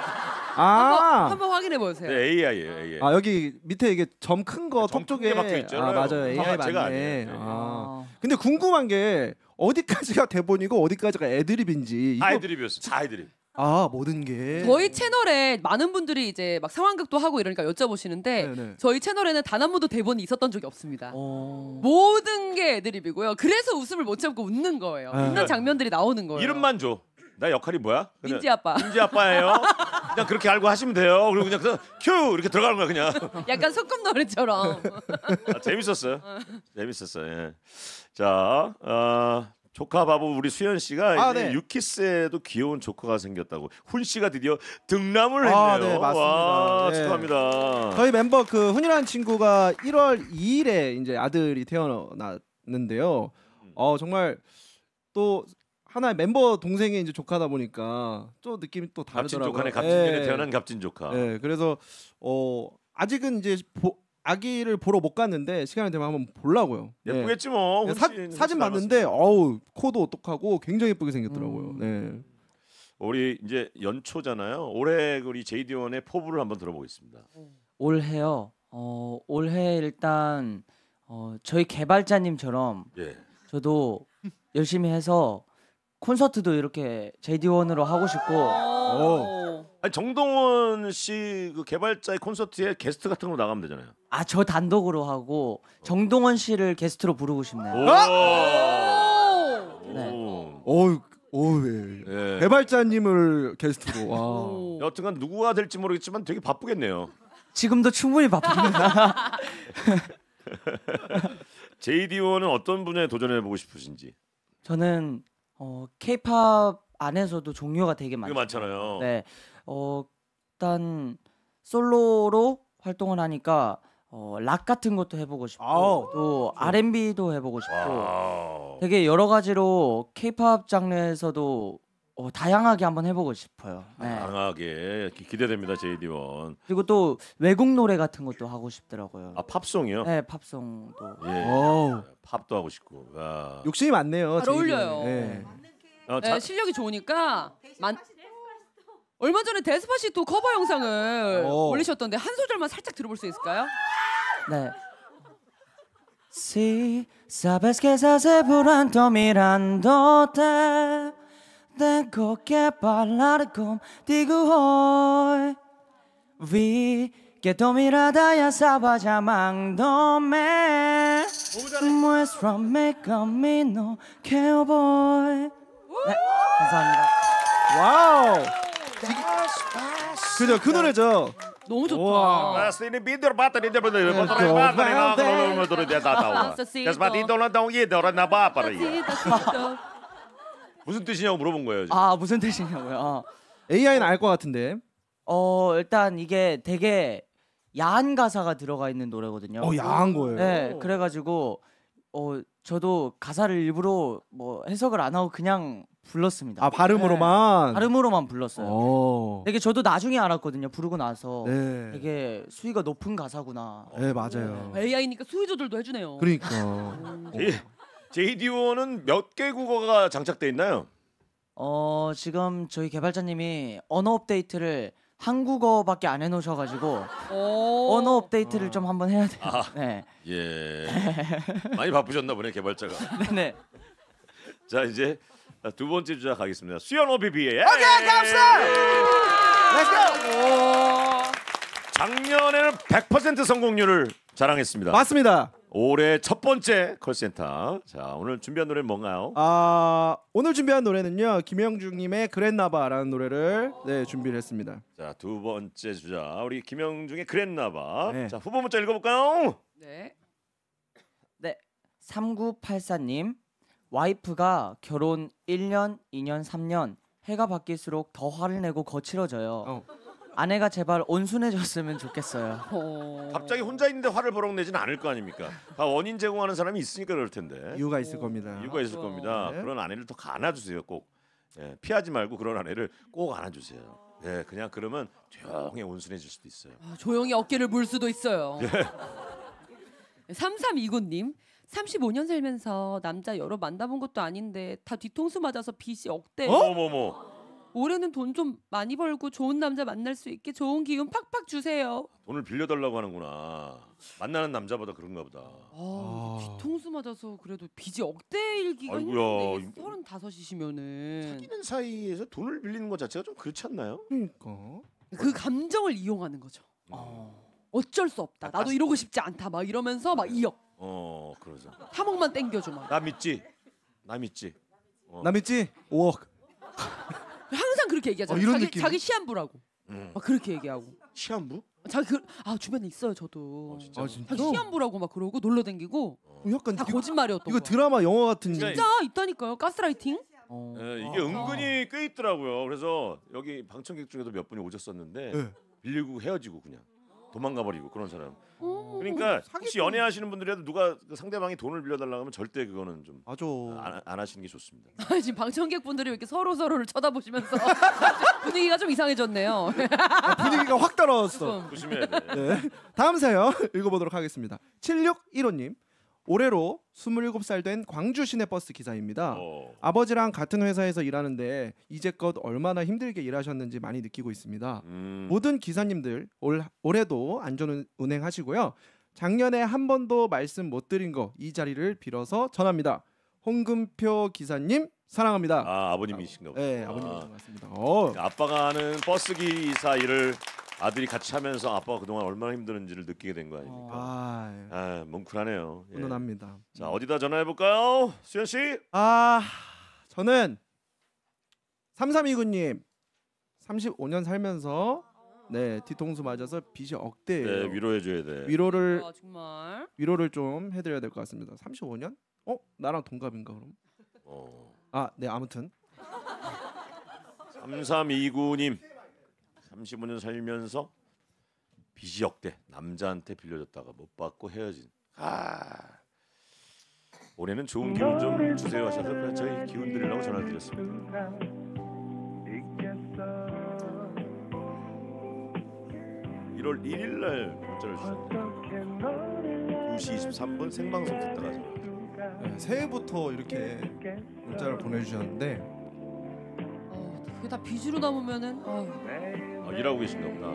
아. 한번 확인해 보세요. 네, 에이아이예요. 에이아이. 아 여기 밑에 이게 점 큰 거 점 턱 큰 게 쪽에 박혀 있잖아요. 아 맞아요. 에이아이 제가 맞네. 아니에요. 아. 아, 근데 궁금한 게 어디까지가 대본이고 어디까지가 애드립인지 이거 아이드립이었어. 다 아이드립. 아 모든 게 저희 채널에 많은 분들이 이제 막 상황극도 하고 이러니까 여쭤보시는데 네네. 저희 채널에는 단 한 번도 대본이 있었던 적이 없습니다. 어... 모든 게 애드립이고요. 그래서 웃음을 못 참고 웃는 거예요. 네. 웃는 장면들이 나오는 거예요. 이름만 줘. 나 역할이 뭐야? 그냥 민지 아빠. 민지 아빠예요. 그냥 그렇게 알고 하시면 돼요. 그리고 그냥 그 큐 이렇게 들어가는 거야 그냥. 약간 소꿉 노래처럼. 아, 재밌었어요. 재밌었어요. 예. 자, 어, 조카 바보 우리 수현 씨가 아, 이제 네. 유키스에도 귀여운 조카가 생겼다고. 훈 씨가 드디어 등남을 했네요. 아, 네, 맞습니다. 와, 네. 축하합니다. 저희 멤버 그 훈이라는 친구가 일월 이일에 이제 아들이 태어났는데요. 어 정말 또 하나의 멤버 동생의 이제 조카다 보니까 또 느낌이 또 갑진 다르더라고요. 조카네. 갑진년에 예. 태어난 갑진 조카. 네, 그래서 어 아직은 이제 보, 아기를 보러 못 갔는데 시간이 되면 한번 보려고요. 네. 예쁘겠지 뭐. 네, 훈 사, 씨, 훈 씨 사진 닮았으니까. 봤는데 어우 코도 똑똑하고 굉장히 예쁘게 생겼더라고요. 음. 네. 우리 이제 연초잖아요. 올해 우리 제이디원의 포부를 한번 들어보겠습니다. 올해요. 어, 올해 일단 어, 저희 개발자님처럼 예. 저도 열심히 해서 콘서트도 이렇게 제이디원으로 하고 싶고 오. 아니 정동원 씨 그 개발자의 콘서트에 게스트 같은 거 나가면 되잖아요. 아 저 단독으로 하고 정동원 씨를 게스트로 부르고 싶네요. 오. 네. 오. 어우 어우 예. 예. 개발자님을 게스트로 와. 오. 여튼간 누구가 될지 모르겠지만 되게 바쁘겠네요. 지금도 충분히 바쁩니다. 제이디원은 어떤 분야에 도전해 보고 싶으신지. 저는 어 K-팝 안에서도 종류가 되게 되게 많죠. 많잖아요. 네. 어 일단 솔로로 활동을 하니까 어, 락 같은 것도 해보고 싶고 아우. 또 알앤비도 해보고 싶고 와우. 되게 여러 가지로 K-팝 장르에서도 어, 다양하게 한번 해보고 싶어요. 네. 다양하게 기- 기대됩니다. 제이디원. 그리고 또 외국 노래 같은 것도 하고 싶더라고요. 아 팝송이요? 네, 팝송도. 예. 어우. 팝도 하고 싶고. 아. 욕심이 많네요. 잘 제이디원이. 어울려요. 네. 어, 네, 자, 실력이 좋으니까 만... 얼마 전에 데스파시토 커버 영상을 오. 올리셨던데 한 소절만 살짝 들어볼 수 있을까요? 네. Si sabes que estás pronto mirándote, tengo que hablar contigo hoy. Vi que tu mirada ya estaba llamándome. Muéstrame camino que voy. 네, 감사합니다. 와우. 그죠 그 노래죠. 너무 좋다. 우와. 아, 스티니 비디오 바타니 데브르 네, 바타니 저 바타니 나 바데. 그러면 들어 대다다. 데스파티 돌아다오 예 돌아나 바빠리. 무슨 뜻이냐고 물어본 거예요. 지금. 아 무슨 뜻이냐고요? 에이아이는 알 것 같은데. 어 일단 이게 되게 야한 가사가 들어가 있는 노래거든요. 어 야한 거예요. 네, 그래가지고 어 저도 가사를 일부러 뭐 해석을 안 하고 그냥 불렀습니다. 아 발음으로만. 네. 발음으로만 불렀어요. 오. 되게 저도 나중에 알았거든요. 부르고 나서 네. 되게 수위가 높은 가사구나. 네 맞아요. 에이아이니까 수위 조절도 해주네요. 그러니까. 제이디원은 몇 개 국어가 장착돼 있나요? 어 지금 저희 개발자님이 언어 업데이트를 한국어밖에 안 해놓으셔가지고 오. 언어 업데이트를 좀 한번 해야 돼요. 아. 네. 예. 많이 바쁘셨나 보네 개발자가. 네네. 자 이제 두 번째 주자 가겠습니다. 수연 오비비의. 오케이 갑시다. 렛츠고. 작년에는 백 퍼센트 성공률을 자랑했습니다. 맞습니다. 올해 첫 번째 콜센터. 자 오늘 준비한 노래는 뭔가요? 아 오늘 준비한 노래는요 김영중님의 그랬나봐라는 노래를 네 준비를 했습니다. 자 두 번째 주자 우리 김영중의 그랬나봐. 네. 자 후보 문자 읽어볼까요? 네. 네. 삼구팔사님 와이프가 결혼 일 년, 이 년, 삼 년 해가 바뀔수록 더 화를 내고 거칠어져요. 어. 아내가 제발 온순해졌으면 좋겠어요. 어. 갑자기 혼자 있는데 화를 버럭 내지는 않을 거 아닙니까? 다 원인 제공하는 사람이 있으니까 그럴 텐데. 이유가 있을 겁니다. 이유가 있을 겁니다. 네. 그런 아내를 더 안아주세요. 꼭 예, 피하지 말고 그런 아내를 꼭 안아주세요. 예, 그냥 그러면 조용히 온순해질 수도 있어요. 아, 조용히 어깨를 물 수도 있어요. 삼삼이구님 삼십오 년 살면서 남자 여러 만나본 것도 아닌데 다 뒤통수 맞아서 빚이 억대요. 어머머머. 올해는 돈 좀 많이 벌고 좋은 남자 만날 수 있게 좋은 기운 팍팍 주세요. 돈을 빌려달라고 하는구나. 만나는 남자보다 그런가 보다. 아, 뒤통수 맞아서 그래도 빚이 억대일기가 아이고야. 힘든데 서른다섯이시면은 사귀는 사이에서 돈을 빌리는 것 자체가 좀 그렇지 않나요? 그러니까. 그 감정을 이용하는 거죠. 어쩔 수 없다. 나도 이러고 싶지 않다. 막 이러면서 막 이억 어, 그러자. 삼억만 땡겨줘 막. 나 믿지? 나 믿지? 어. 남 있지? 오억. 항상 그렇게 얘기하잖아요. 어, 이런 자기, 느낌? 자기 시한부라고. 음. 막 그렇게 얘기하고. 시한부? 자기 그, 아 주변에 있어요 저도. 어, 진짜? 아 진짜? 자기 시한부라고 막 그러고 놀러 댕기고 어, 약간 다 이거, 거짓말이었던 이거 거야. 드라마 영화 같은. 진짜 진짜 있다니까요. 가스라이팅. 어. 예, 이게 어. 은근히 꽤 있더라고요. 그래서 여기 방청객 중에도 몇 분이 오셨었는데 네. 빌리고 헤어지고 그냥 도망가 버리고 그런 사람. 어. 그러니까 사기꾼. 혹시 연애하시는 분들이라도 누가 그 상대방이 돈을 빌려달라고 하면 절대 그거는 좀 맞아. 안, 안 하시는 게 좋습니다. 아니, 지금 방청객분들이 왜 이렇게 서로 서로를 쳐다보시면서 분위기가 좀 이상해졌네요. 아, 분위기가 확 따라왔어. 조금. 조심해야 돼. 네. 다음 사연 읽어보도록 하겠습니다. 칠육일오님 올해로 스물일곱 살 된 광주 시내버스 기사입니다. 어. 아버지랑 같은 회사에서 일하는데 이제껏 얼마나 힘들게 일하셨는지 많이 느끼고 있습니다. 음. 모든 기사님들 올, 올해도 안전 운행하시고요. 작년에 한 번도 말씀 못 드린 거 이 자리를 빌어서 전합니다. 홍금표 기사님 사랑합니다. 아 아버님이신가 보다. 네, 아버님 반갑습니다. 어. 아빠가 하는 버스 기사 일을 아들이 같이 하면서 아빠가 그동안 얼마나 힘들었는지를 느끼게 된 거 아닙니까? 아, 아 뭉클하네요. 예. 훈훈합니다. 자 어디다 전화해 볼까요, 수현 씨? 아, 저는 삼삼이구님 삼십오 년 살면서 네 뒤통수 맞아서 빚이 억대예요. 네 위로해 줘야 돼. 위로를 아, 정말. 위로를 좀 해드려야 될 것 같습니다. 삼십오 년? 어? 나랑 동갑인가 그럼? 어. 아, 네 아무튼 삼삼이구님 삼십오 년 살면서 빚이 억대 남자한테 빌려줬다가 못 받고 헤어진. 아 올해는 좋은 기운 좀 주세요 하셔서 그냥 저희 기운 드리려고 전화를 드렸습니다. 일월 일일 날 문자를 주셨네요. 두 시 이십삼 분 생방송 듣다가 전화. 네, 새해부터 이렇게 문자를 보내주셨는데 어, 그게 다 빚으로 남으면은 어. 아, 일하고 계신가 보다.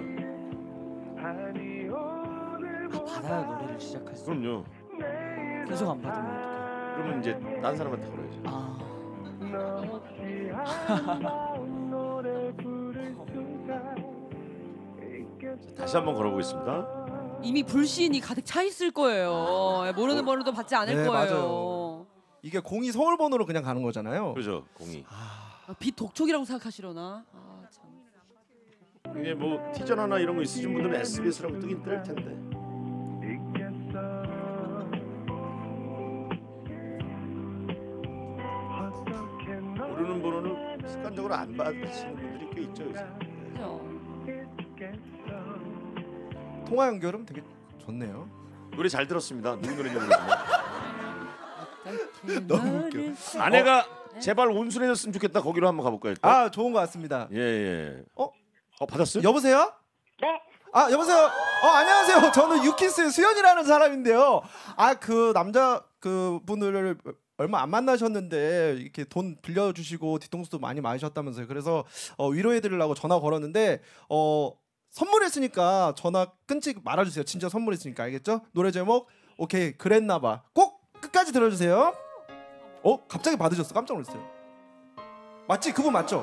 아, 받아야 노래를 시작할 수. 그럼요. 계속 안 받으면 어떡해? 그러면 이제 딴 사람한테 걸어야죠. 아. 다시 한번 걸어보겠습니다. 이미 불신이 가득 차 있을 거예요. 모르는 번호도 받지 않을 네, 거예요. 맞아요. 이게 공이 서울 번호로 그냥 가는 거잖아요. 그렇죠. 공이. 아, 빚 독촉이라고 생각하시려나? 아, 참. 이게 뭐 티저나 이런 거 있으신 분들은 에스비에스라고 뜨긴 뜰 텐데. 모르는 번호는 습관적으로 안 받으시는 분들이 꽤 있죠 요새. 그죠? 통화 연결은 되게 좋네요. 노래 잘 들었습니다. 누구 노래인지 모르지만 너무 웃겨. 아내가 제발 온순해졌으면 좋겠다. 거기로 한번 가볼까요? 일단? 아 좋은 것 같습니다. 예 예. 어? 어 받았어요? 여보세요? 네. 아 여보세요. 어 안녕하세요. 저는 유키스의 수현이라는 사람인데요. 아 그 남자 그 분을 얼마 안 만나셨는데 이렇게 돈 빌려주시고 뒤통수도 많이 맞으셨다면서요. 그래서 어, 위로해드리려고 전화 걸었는데 어 선물했으니까 전화 끊지 말아주세요. 진짜 선물했으니까 알겠죠? 노래 제목 오케이 그랬나봐. 꼭 끝까지 들어주세요. 어 갑자기 받으셨어. 깜짝 놀랐어요. 맞지? 그분 맞죠?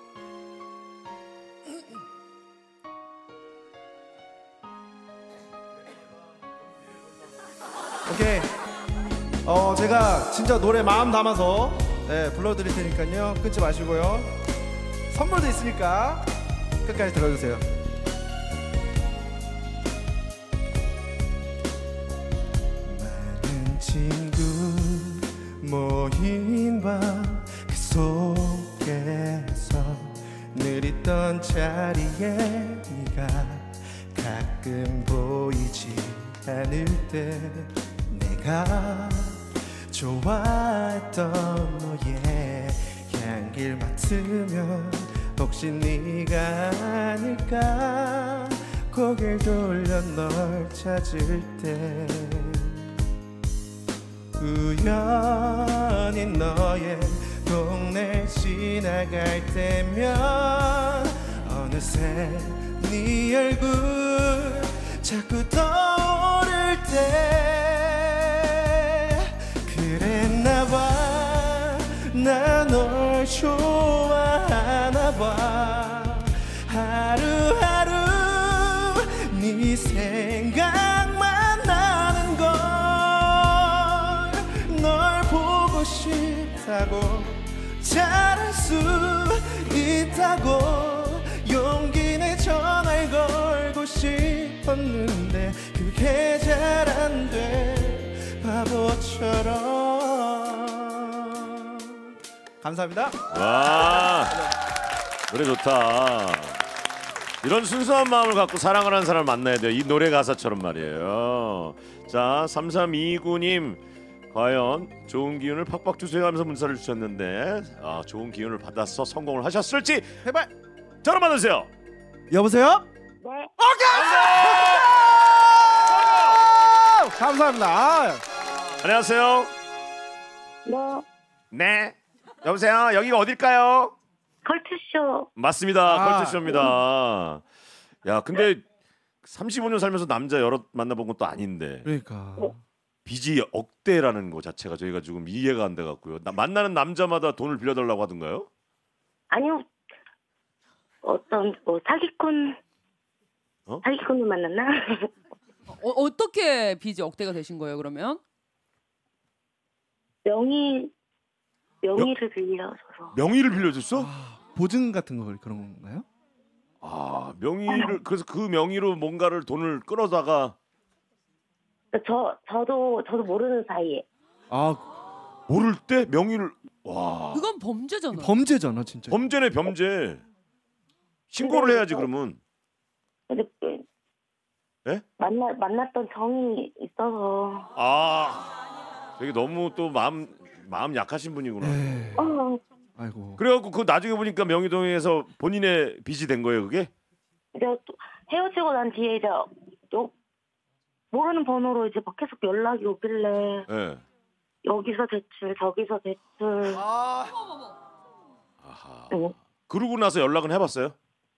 오케이. 어 제가 진짜 노래 마음 담아서 네, 불러드릴 테니까요. 끊지 마시고요. 선물도 있으니까 끝까지 들어주세요. 많은 친구 모인 밤 그 속에서 늘 있던 자리에 네가 가끔 보이지 않을 때 내가 좋아했던 너의 향기를 맡으면 혹시 네가 아닐까 고개를 돌려 널 찾을 때 우연히 너의 동네 지나갈 때면 어느새 네 얼굴 자꾸 떠오를 때 그랬나봐 나 널 좋아하나봐 하루하루 네 생각만 나는 걸 널 보고 싶다고 잘할 수 있다고 용기 내 전화를 걸고 싶었는데 그게 잘 안 돼 바보처럼. 감사합니다. 와 노래 좋다. 이런 순수한 마음을 갖고 사랑을 하는 사람을 만나야 돼요. 이 노래 가사처럼 말이에요. 자 삼삼이구 님 과연 좋은 기운을 팍팍 주세요 하면서 문자를 주셨는데 아, 좋은 기운을 받아서 성공을 하셨을지 제발 전화 받으세요. 여보세요? 네. 감사합니다. 아. 안녕하세요. 네. 네 여보세요. 여기가 어딜까요? 컬투쇼. 맞습니다. 아. 컬투쇼입니다. 야 근데 삼십오 년 살면서 남자 여러 만나본 것도 아닌데 그러니까 빚이 억대라는 거 자체가 저희가 지금 이해가 안 돼갖고요. 나, 만나는 남자마다 돈을 빌려달라고 하던가요? 아니요. 어떤 뭐 사기꾼 어? 사기꾼을 만났나? 어, 어떻게 빚이 억대가 되신 거예요 그러면? 명의 명의를 빌려줘서. 명의를 빌려줬어? 보증 같은 거 그런 건가요? 아 명의를 그래서 그 명의로 뭔가를 돈을 끌어다가 저 저도 저도 모르는 사이에. 아 모를 때 명의를 와 그건 범죄잖아. 범죄잖아 진짜. 범죄네 범죄. 신고를 해야지 그러면. 근데 그 예? 만나 만났던 정이 있어서. 아 되게 너무 또 마음 마음 약하신 분이구나. 에이, 어, 아이고. 그래갖고 그 나중에 보니까 명의동에서 본인의 빚이 된 거예요 그게? 이제 또 헤어지고 난 뒤에 이제 요 모르는 번호로 이제 막 계속 연락이 오길래 예. 여기서 대출 저기서 대출. 아하. 응. 그러고 나서 연락은 해봤어요?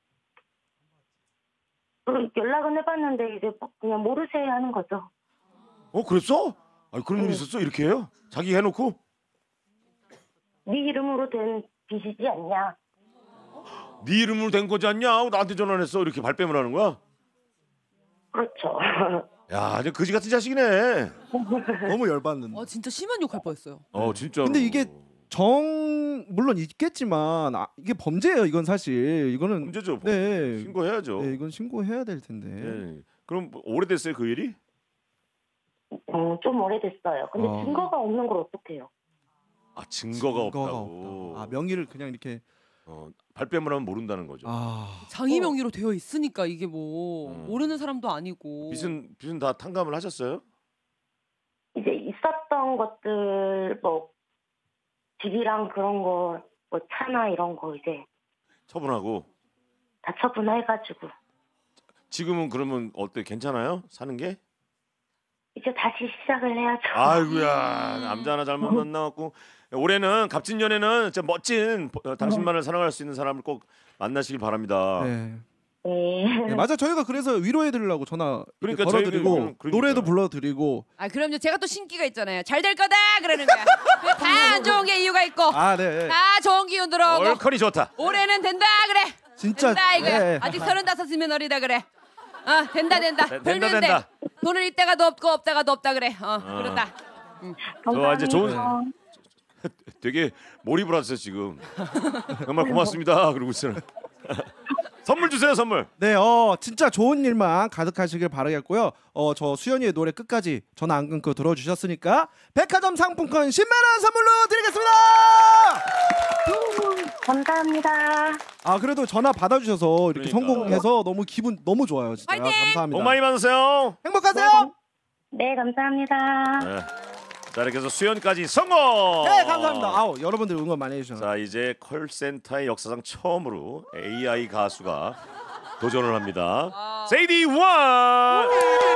그 연락은 해봤는데 이제 막 그냥 모르세 하는 거죠. 어 그랬어? 아 그런 일 응. 있었어? 이렇게 해요? 자기 해놓고? 네 이름으로 된 빚이지 않냐? 네 이름으로 된 거지 않냐? 하고 나한테 전화를 했어. 이렇게 발뺌을 하는 거야? 그렇죠. 야, 이제 거지 같은 자식이네. 너무 열받는다. 어 진짜 심한 욕할 뻔했어요. 어, 진짜. 근데 이게 정 물론 있겠지만 아, 이게 범죄예요. 이건 사실 이거는 문제죠. 네. 신고해야죠. 네, 이건 신고해야 될 텐데. 예. 그럼 뭐 오래됐어요 그 일이? 음, 좀 오래됐어요. 근데 어. 증거가 없는 걸 어떡해요? 아 증거가, 증거가 없다고. 없다. 아 명의를 그냥 이렇게 어, 발뺌을 하면 모른다는 거죠. 아 장이 명의로 되어 있으니까 이게 뭐 음. 모르는 사람도 아니고. 빚은 빚은 다 탕감을 하셨어요? 이제 있었던 것들 뭐 집이랑 그런 거, 뭐 차나 이런 거 이제 처분하고. 다 처분해가지고 지금은 그러면 어때? 괜찮아요? 사는 게? 이제 다시 시작을 해야죠. 아이고야 남자 하나 잘못 만나갖고 올해는 갑진년에는 진짜 멋진 어, 당신만을 사랑할 수 있는 사람을 꼭 만나시길 바랍니다. 네. 네. 네, 맞아. 저희가 그래서 위로해드리려고 전화 그러니까 걸어드리고 저희는 그러니까. 노래도 불러드리고. 아 그럼요. 제가 또 신기가 있잖아요. 잘 될 거다 그러는 거야. 다 안 좋은 게 이유가 있고 아, 네. 다 좋은 기운 들어오고 얼큰이 좋다. 올해는 된다 그래. 진짜. 된다 이거야. 네. 아직 서른다섯이면 어리다 그래. 아 된다 된다. 네, 벌면 된다, 된다. 돼. 돈을 있다가도 없고 없다가도 없다 그래. 어, 그렇다. 저 이제 좋은 감사합니다. 되게 몰입을 하세요 지금. 정말 고맙습니다. 그러고 있어요. 선물 주세요 선물. 네, 어 진짜 좋은 일만 가득하시길 바라겠고요. 어 저 수연이의 노래 끝까지 전화 안 끊고 들어주셨으니까 백화점 상품권 십만 원 선물로 드리겠습니다. 감사합니다. 아 그래도 전화 받아주셔서 이렇게 그러니까. 성공해서 너무 기분 너무 좋아요. 진짜 화이팅! 감사합니다. 복 많이 받으세요. 행복하세요. 네, 감사합니다. 네. 자 이렇게 해서 수연까지 성공. 네, 감사합니다. 아우 여러분들 응원 많이 해주셔서. 자 이제 콜센터의 역사상 처음으로 에이아이 가수가 도전을 합니다. 제이디 원.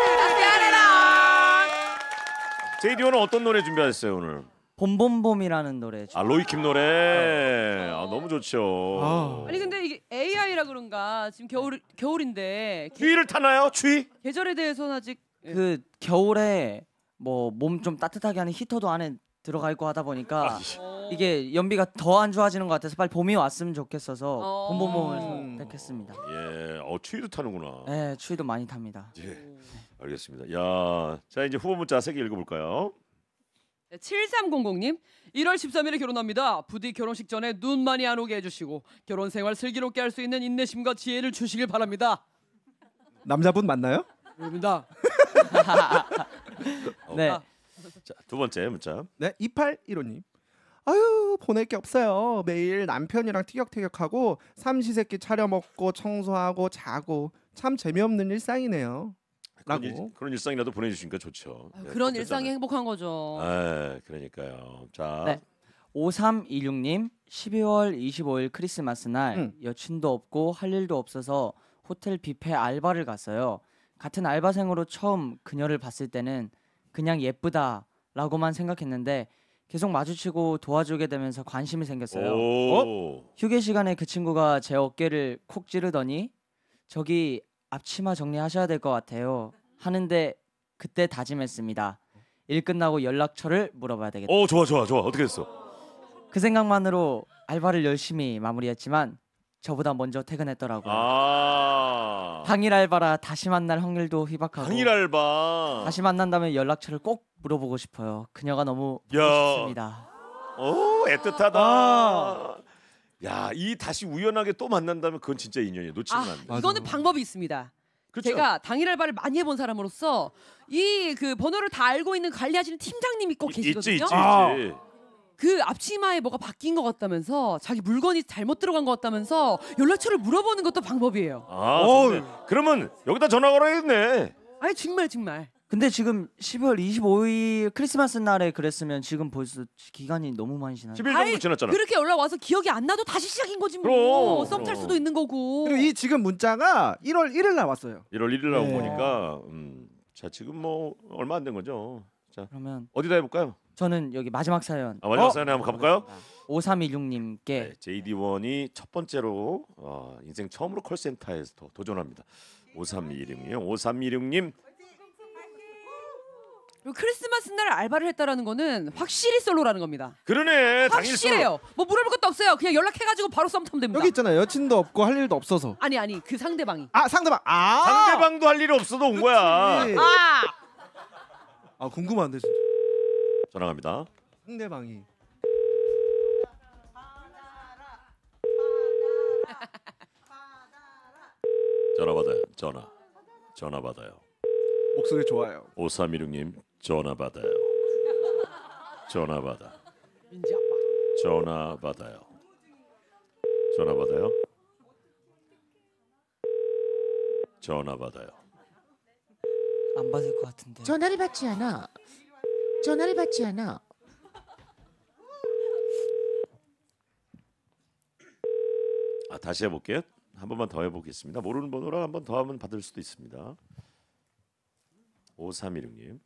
제이디 원은 어떤 노래 준비하셨어요 오늘? 봄봄봄이라는 노래. 아 로이킴 노래. 아 너무 좋죠. 아. 아니 근데 이게 에이아이라 그런가 지금 겨울 겨울인데 계, 추위를 타나요? 추위? 계절에 대해서는 아직 그 겨울에 뭐 몸 좀 따뜻하게 하는 히터도 안에 들어가 있고 하다 보니까 어. 이게 연비가 더 안 좋아지는 것 같아서 빨리 봄이 왔으면 좋겠어서 어. 봄봄봄을 음. 선택했습니다. 예, 어 추위도 타는구나. 네, 추위도 많이 탑니다. 예, 알겠습니다. 야, 자 이제 후보 문자 세 개 읽어볼까요? 네, 칠삼공공님 일월 십삼일에 결혼합니다. 부디 결혼식 전에 눈 많이 안 오게 해주시고 결혼 생활 슬기롭게 할 수 있는 인내심과 지혜를 주시길 바랍니다. 남자분 맞나요? 입니다. 네. 아. 자, 두 번째 문자. 네, 이팔일오님. 아유 보낼 게 없어요. 매일 남편이랑 티격태격하고 삼시세끼 차려 먹고 청소하고 자고 참 재미없는 일상이네요. 그런, 라고. 일, 그런 일상이라도 보내주시니까 좋죠. 아유, 예, 그런 좋겠잖아요. 일상이 행복한 거죠. 아, 그러니까요. 자, 네. 오삼이육님 십이월 이십오일 크리스마스 날 응. 여친도 없고 할 일도 없어서 호텔 뷔페 알바를 갔어요. 같은 알바생으로 처음 그녀를 봤을 때는 그냥 예쁘다라고만 생각했는데 계속 마주치고 도와주게 되면서 관심이 생겼어요. 오, 휴게 시간에 그 친구가 제 어깨를 콕 찌르더니 저기 앞치마 정리하셔야 될 것 같아요 하는데 그때 다짐했습니다. 일 끝나고 연락처를 물어봐야 되겠다. 오, 좋아, 좋아, 좋아. 어떻게 했어? 그 생각만으로 알바를 열심히 마무리했지만 저보다 먼저 퇴근했더라고요. 아, 당일 알바라 다시 만날 확률도 희박하고 당일 알바. 다시 만난다면 연락처를 꼭 물어보고 싶어요. 그녀가 너무 보고 야. 싶습니다. 오, 애틋하다. 아. 야, 이 다시 우연하게 또 만난다면 그건 진짜 인연이에요. 놓치면 아, 안 돼. 맞아. 이거는 방법이 있습니다. 그렇죠? 제가 당일 알바를 많이 해본 사람으로서 이 그 번호를 다 알고 있는 관리하시는 팀장님이 꼭 있지, 계시거든요. 있지, 아. 있지. 그 앞치마에 뭐가 바뀐 것 같다면서 자기 물건이 잘못 들어간 것 같다면서 연락처를 물어보는 것도 방법이에요. 아, 어우. 좋네. 그러면 여기다 전화 걸어야겠네. 아니 정말 정말. 근데 지금 십이월 이십오일 크리스마스 날에 그랬으면 지금 벌써 기간이 너무 많이 지났어요. 십일 정도 아이, 지났잖아. 그렇게 연락 와서 기억이 안 나도 다시 시작인 거지 그럼, 뭐. 썸 탈 그럼. 수도 있는 거고. 그리고 이 지금 문자가 일월 일일 날 왔어요. 일월 일일 날 네. 보니까 음, 자 지금 뭐 얼마 안 된 거죠. 자 그러면 어디다 해볼까요? 저는 여기 마지막 사연 아, 마지막 어? 사연에 한번 가볼까요? 오삼이육님께 네, 제이디 원이 첫 번째로 어, 인생 처음으로 콜센터에서 도- 도전합니다. 오삼이육님, 오삼이육님 그리고 크리스마스 날 알바를 했다라는 거는 확실히 솔로라는 겁니다. 그러네. 당일 확실해요. 뭐 물어볼 것도 없어요. 그냥 연락해가지고 바로 썸 타면 됩니다. 여기 있잖아요. 여친도 없고 할 일도 없어서. 아니 아니 그 상대방이. 아 상대방. 아 상대방도 할 일이 없어도 온 거야. 그치. 아 아 궁금한데 진짜. 전화 갑니다. 상대방이. 전화 받아요. 전화. 전화 받아요. 목소리 좋아요. 오삼이육님 전화 받아요. 전화 받아. 민지 아빠. 전화 받아요. 전화 받아요. 전화 받아요. 안 받을 것 같은데. 전화를 받지 않아. 전화를 받지 않아. 다시 해볼게요. 한 번만 더 해보겠습니다. 모르는 번호라 한 번 더 하면 받을 수도 있습니다. 오삼일육 님.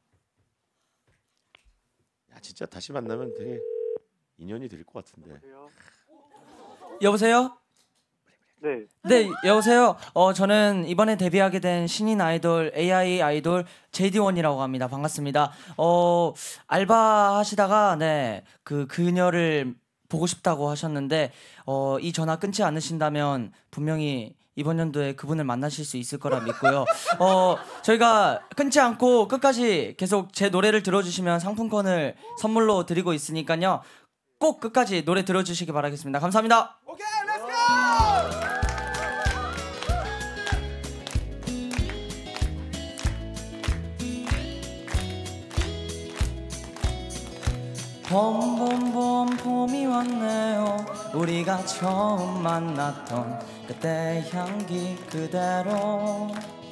야 진짜 다시 만나면 되게 인연이 될 것 같은데. 여보세요? 네. 네, 여보세요. 어, 저는 이번에 데뷔하게 된 신인 아이돌 에이아이 아이돌 제이디원이라고 합니다. 반갑습니다. 어, 알바 하시다가 네, 그 그녀를 보고 싶다고 하셨는데 어, 이 전화 끊지 않으신다면 분명히 이번 연도에 그분을 만나실 수 있을 거라 믿고요. 어, 저희가 끊지 않고 끝까지 계속 제 노래를 들어주시면 상품권을 선물로 드리고 있으니까요. 꼭 끝까지 노래 들어주시기 바라겠습니다. 감사합니다. 오케이, 렛츠고! 봄봄봄 봄이 왔네요. 우리가 처음 만났던 그때 향기 그대로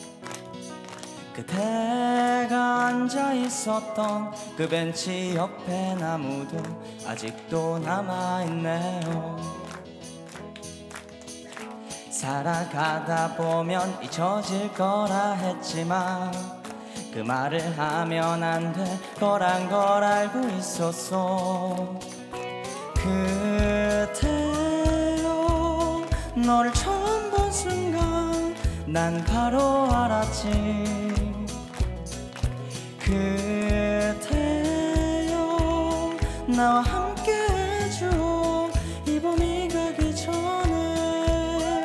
그대가 앉아 있었던 그 벤치 옆에 나무도 아직도 남아있네요. 살아가다 보면 잊혀질 거라 했지만 그 말을 하면 안 될 거란 걸 알고 있었어. 그대여 너를 처음 본 순간 난 바로 알았지. 그대여 나와 함께 해줘 이 봄이 가기 전에.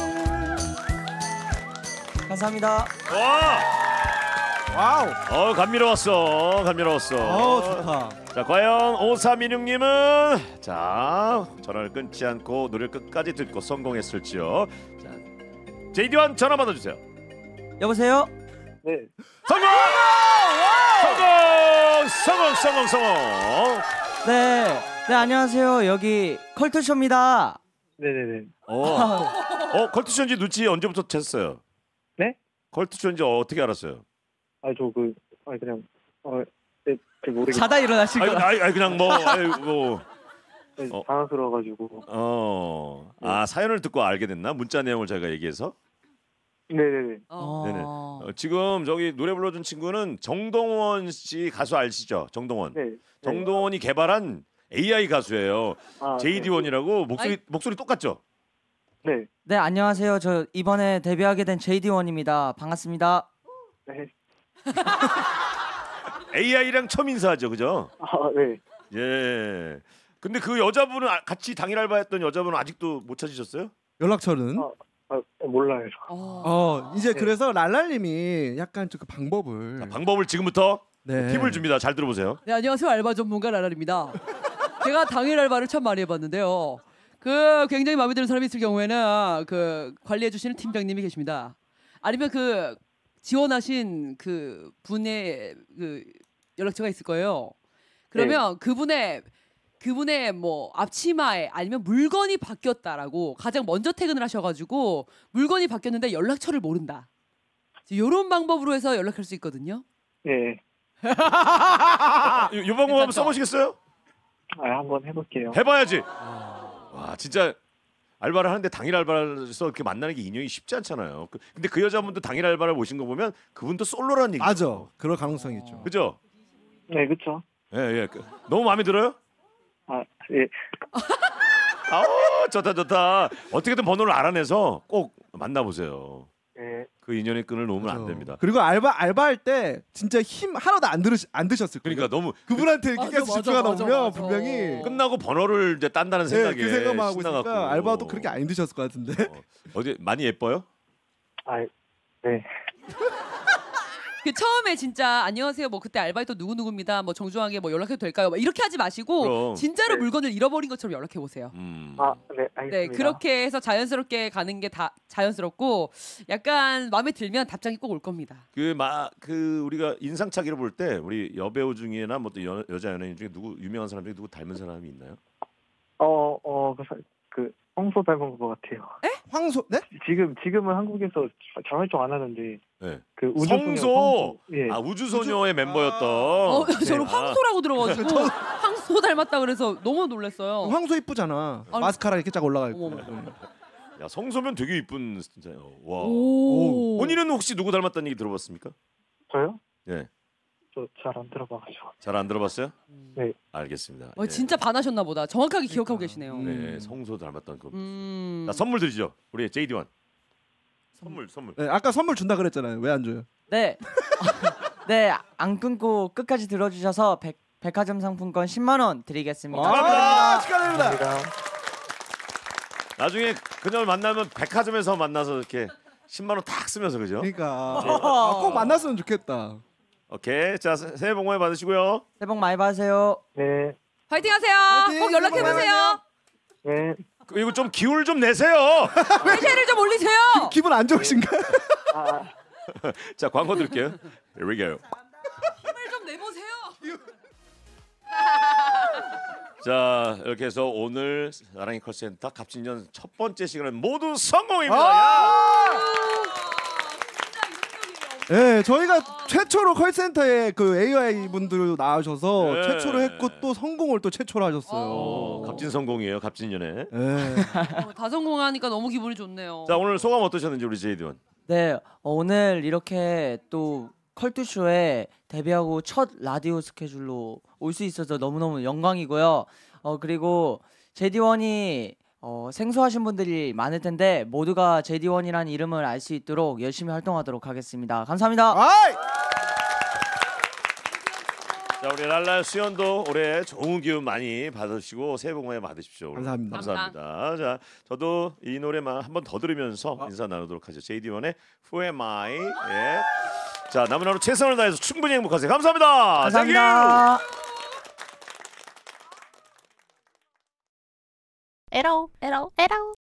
감사합니다. 와! 와우. 어 감미로웠어. 감미로웠어. 어 좋다. 자 과연 오삼일육 님은 자 전화를 끊지 않고 노래를 끝까지 듣고 성공했을지요. 자 제이디원 전화 받아주세요. 여보세요? 네. 성공! 성공! 성공! 성공! 성공! 네, 네 안녕하세요. 여기 컬투쇼입니다. 네네네. 어, 어 컬투쇼인지 눈치 언제부터 챘어요? 네? 컬투쇼인지 어떻게 알았어요? 아, 저 그, 아, 그냥, 어, 네, 잘 모르겠어요. 자다 일어나실 아니, 거라. 아니, 아니 그냥 뭐, 아니, 뭐, 네, 어. 당황스러워가지고. 어, 아 사연을 듣고 알게 됐나? 문자 내용을 저희가 얘기해서. 네네네. 어. 네네. 어, 지금 저기 노래 불러준 친구는 정동원 씨 가수 아시죠? 정동원. 네. 네. 정동원이 개발한 에이아이 가수예요. 아, 제이디원이라고 목소리 아이. 목소리 똑같죠? 네. 네 안녕하세요. 저 이번에 데뷔하게 된 제이디원입니다. 반갑습니다. 네. 에이아이랑 처음 인사하죠, 그죠? 아, 네. 예. 근데 그 여자분은 아- 같이 당일 알바했던 여자분은 아직도 못 찾으셨어요? 연락처는? 어. 아, 몰라요. 어. 어 이제 네. 그래서 랄랄님이 약간 그 방법을 자, 방법을 지금부터 네. 팁을 줍니다. 잘 들어보세요. 네, 안녕하세요. 알바 전문가 라랄입니다. 제가 당일 알바를 참 많이 해봤는데요. 그 굉장히 마음에 드는 사람이 있을 경우에는 그 관리해 주시는 팀장님이 계십니다. 아니면 그 지원하신 그 분의 그 연락처가 있을 거예요. 그러면 그분의 그분의 뭐 앞치마에 아니면 물건이 바뀌었다라고 가장 먼저 퇴근을 하셔가지고 물건이 바뀌었는데 연락처를 모른다. 이런 방법으로 해서 연락할 수 있거든요. 네. 아, 이, 이 방법 한번 괜찮죠? 써보시겠어요? 아, 한번 해볼게요. 해봐야지. 와 진짜 알바를 하는데 당일 알바에서 이렇게 만나는 게 인연이 쉽지 않잖아요. 그, 근데 그 여자분도 당일 알바를 모신 거 보면 그분도 솔로라는 얘기죠. 맞아. 그럴 가능성이 있죠. 그죠? 네, 그쵸. 예, 예. 그, 너무 마음에 들어요? 아, 예. 아우 좋다 좋다. 어떻게든 번호를 알아내서 꼭 만나보세요. 네. 그 인연의 끈을 놓으면 안 맞아. 됩니다. 그리고 알바 알바할 때 진짜 힘 하나도 안 들으 안 드셨을 거예요. 그러니까 너무 그분한테 이렇게 맞아, 계속 맞아, 집중하다 맞아, 보면 맞아. 분명히 끝나고 번호를 이제 딴다는 네, 생각에 그 생각만 하고 신나갖고. 있으니까 알바도 그렇게 안 힘드셨을 것 같은데. 어, 어디 많이 예뻐요? 아, 네. 그 처음에 진짜 안녕하세요 뭐 그때 알바했던 누구 누구입니다 뭐 정중하게 뭐 연락해도 될까요? 막 이렇게 하지 마시고 그럼. 진짜로 네. 물건을 잃어버린 것처럼 연락해 보세요. 음. 아, 네, 알겠습니다. 네 그렇게 해서 자연스럽게 가는 게 다 자연스럽고 약간 마음에 들면 답장이 꼭 올 겁니다. 그마그 그 우리가 인상착의를 볼 때 우리 여배우 중에나 뭐 또 여자 연예인 중에 누구 유명한 사람 중에 누구 닮은 사람이 있나요? 어, 어, 그, 사- 그 황소 닮은 것 같아요. 황소 네? 지금, 지금은 한국에서 잘 활동 안 하는데, 네. 그 우주소녀 성소. 황소. 예. 아 우주소녀의 멤버였던. 어, 네. 저는 아, 황소라고 들어가지고 황소 닮았다 그래서 너무 놀랐어요. 황소 이쁘잖아. 아니, 마스카라 이렇게 쫙 올라가 있고. 어머, 야, 성소면 되게 이쁜 진짜요. 와. 오. 본인은 혹시 누구 닮았다는 얘기 들어봤습니까? 저요? 예. 저 잘 안 들어봐가지고. 잘 안 들어봤어요? 네. 알겠습니다. 어, 예. 진짜 반하셨나 보다. 정확하게 기억하고 계시네요. 네, 성소 닮았다는 거. 음. 자, 선물 드리죠. 우리 제이디원. 선물, 선물. 네, 아까 선물 준다 그랬잖아요. 왜 안 줘요? 네. 네, 안 끊고 끝까지 들어주셔서 백, 백화점 상품권 십만 원 드리겠습니다. 아, 축하드립니다. 감사합니다. 나중에 그녀를 만나면 백화점에서 만나서 이렇게 십만 원 탁 쓰면서 그죠? 그러니까 아, 꼭 만났으면 좋겠다. 오케이. 자, 새- 새해 복 많이 받으시고요. 새해 복 많이 받으세요. 네. 화이팅 하세요. 화이팅! 꼭 연락해 새해 복 많이 보세요. 네. 그리고 좀 기운을 좀 내세요. 회세를 좀 올리세요. 기분 안 좋으신가요? 아, 자, 광고 드릴게요. Here we go. 힘을 좀 내보세요. 자, 이렇게 해서 오늘 사랑의 콜센터 갑진년 첫 번째 시간은 모두 성공입니다. 야! 아! 네, 저희가 최초로 컬센터에 그 에이아이 분들 나오셔서 네. 최초로 했고 또 성공을 또 최초로 하셨어요. 어, 갑진 성공이에요. 갑진년에. 네. 어, 다 성공하니까 너무 기분이 좋네요. 자, 오늘 소감 어떠셨는지 우리 제이디원. 네, 어, 오늘 이렇게 또 컬투쇼에 데뷔하고 첫 라디오 스케줄로 올 수 있어서 너무너무 영광이고요. 어, 그리고 제디원이 어, 생소하신 분들이 많을 텐데 모두가 제디원이라는 이름을 알 수 있도록 열심히 활동하도록 하겠습니다. 감사합니다. 아이! 자, 우리 랄라 수연도 올해 좋은 기운 많이 받으시고 새해 복 많이 받으십시오. 감사합니다. 감사합니다. 자, 저도 이 노래만 한 번 더 들으면서 인사 나누도록 하죠. 제이디원의 Who Am I? 예. 자, 남은 하루 최선을 다해서 충분히 행복하세요. 감사합니다. Thank you. 감사합니다. 에러 에러 에러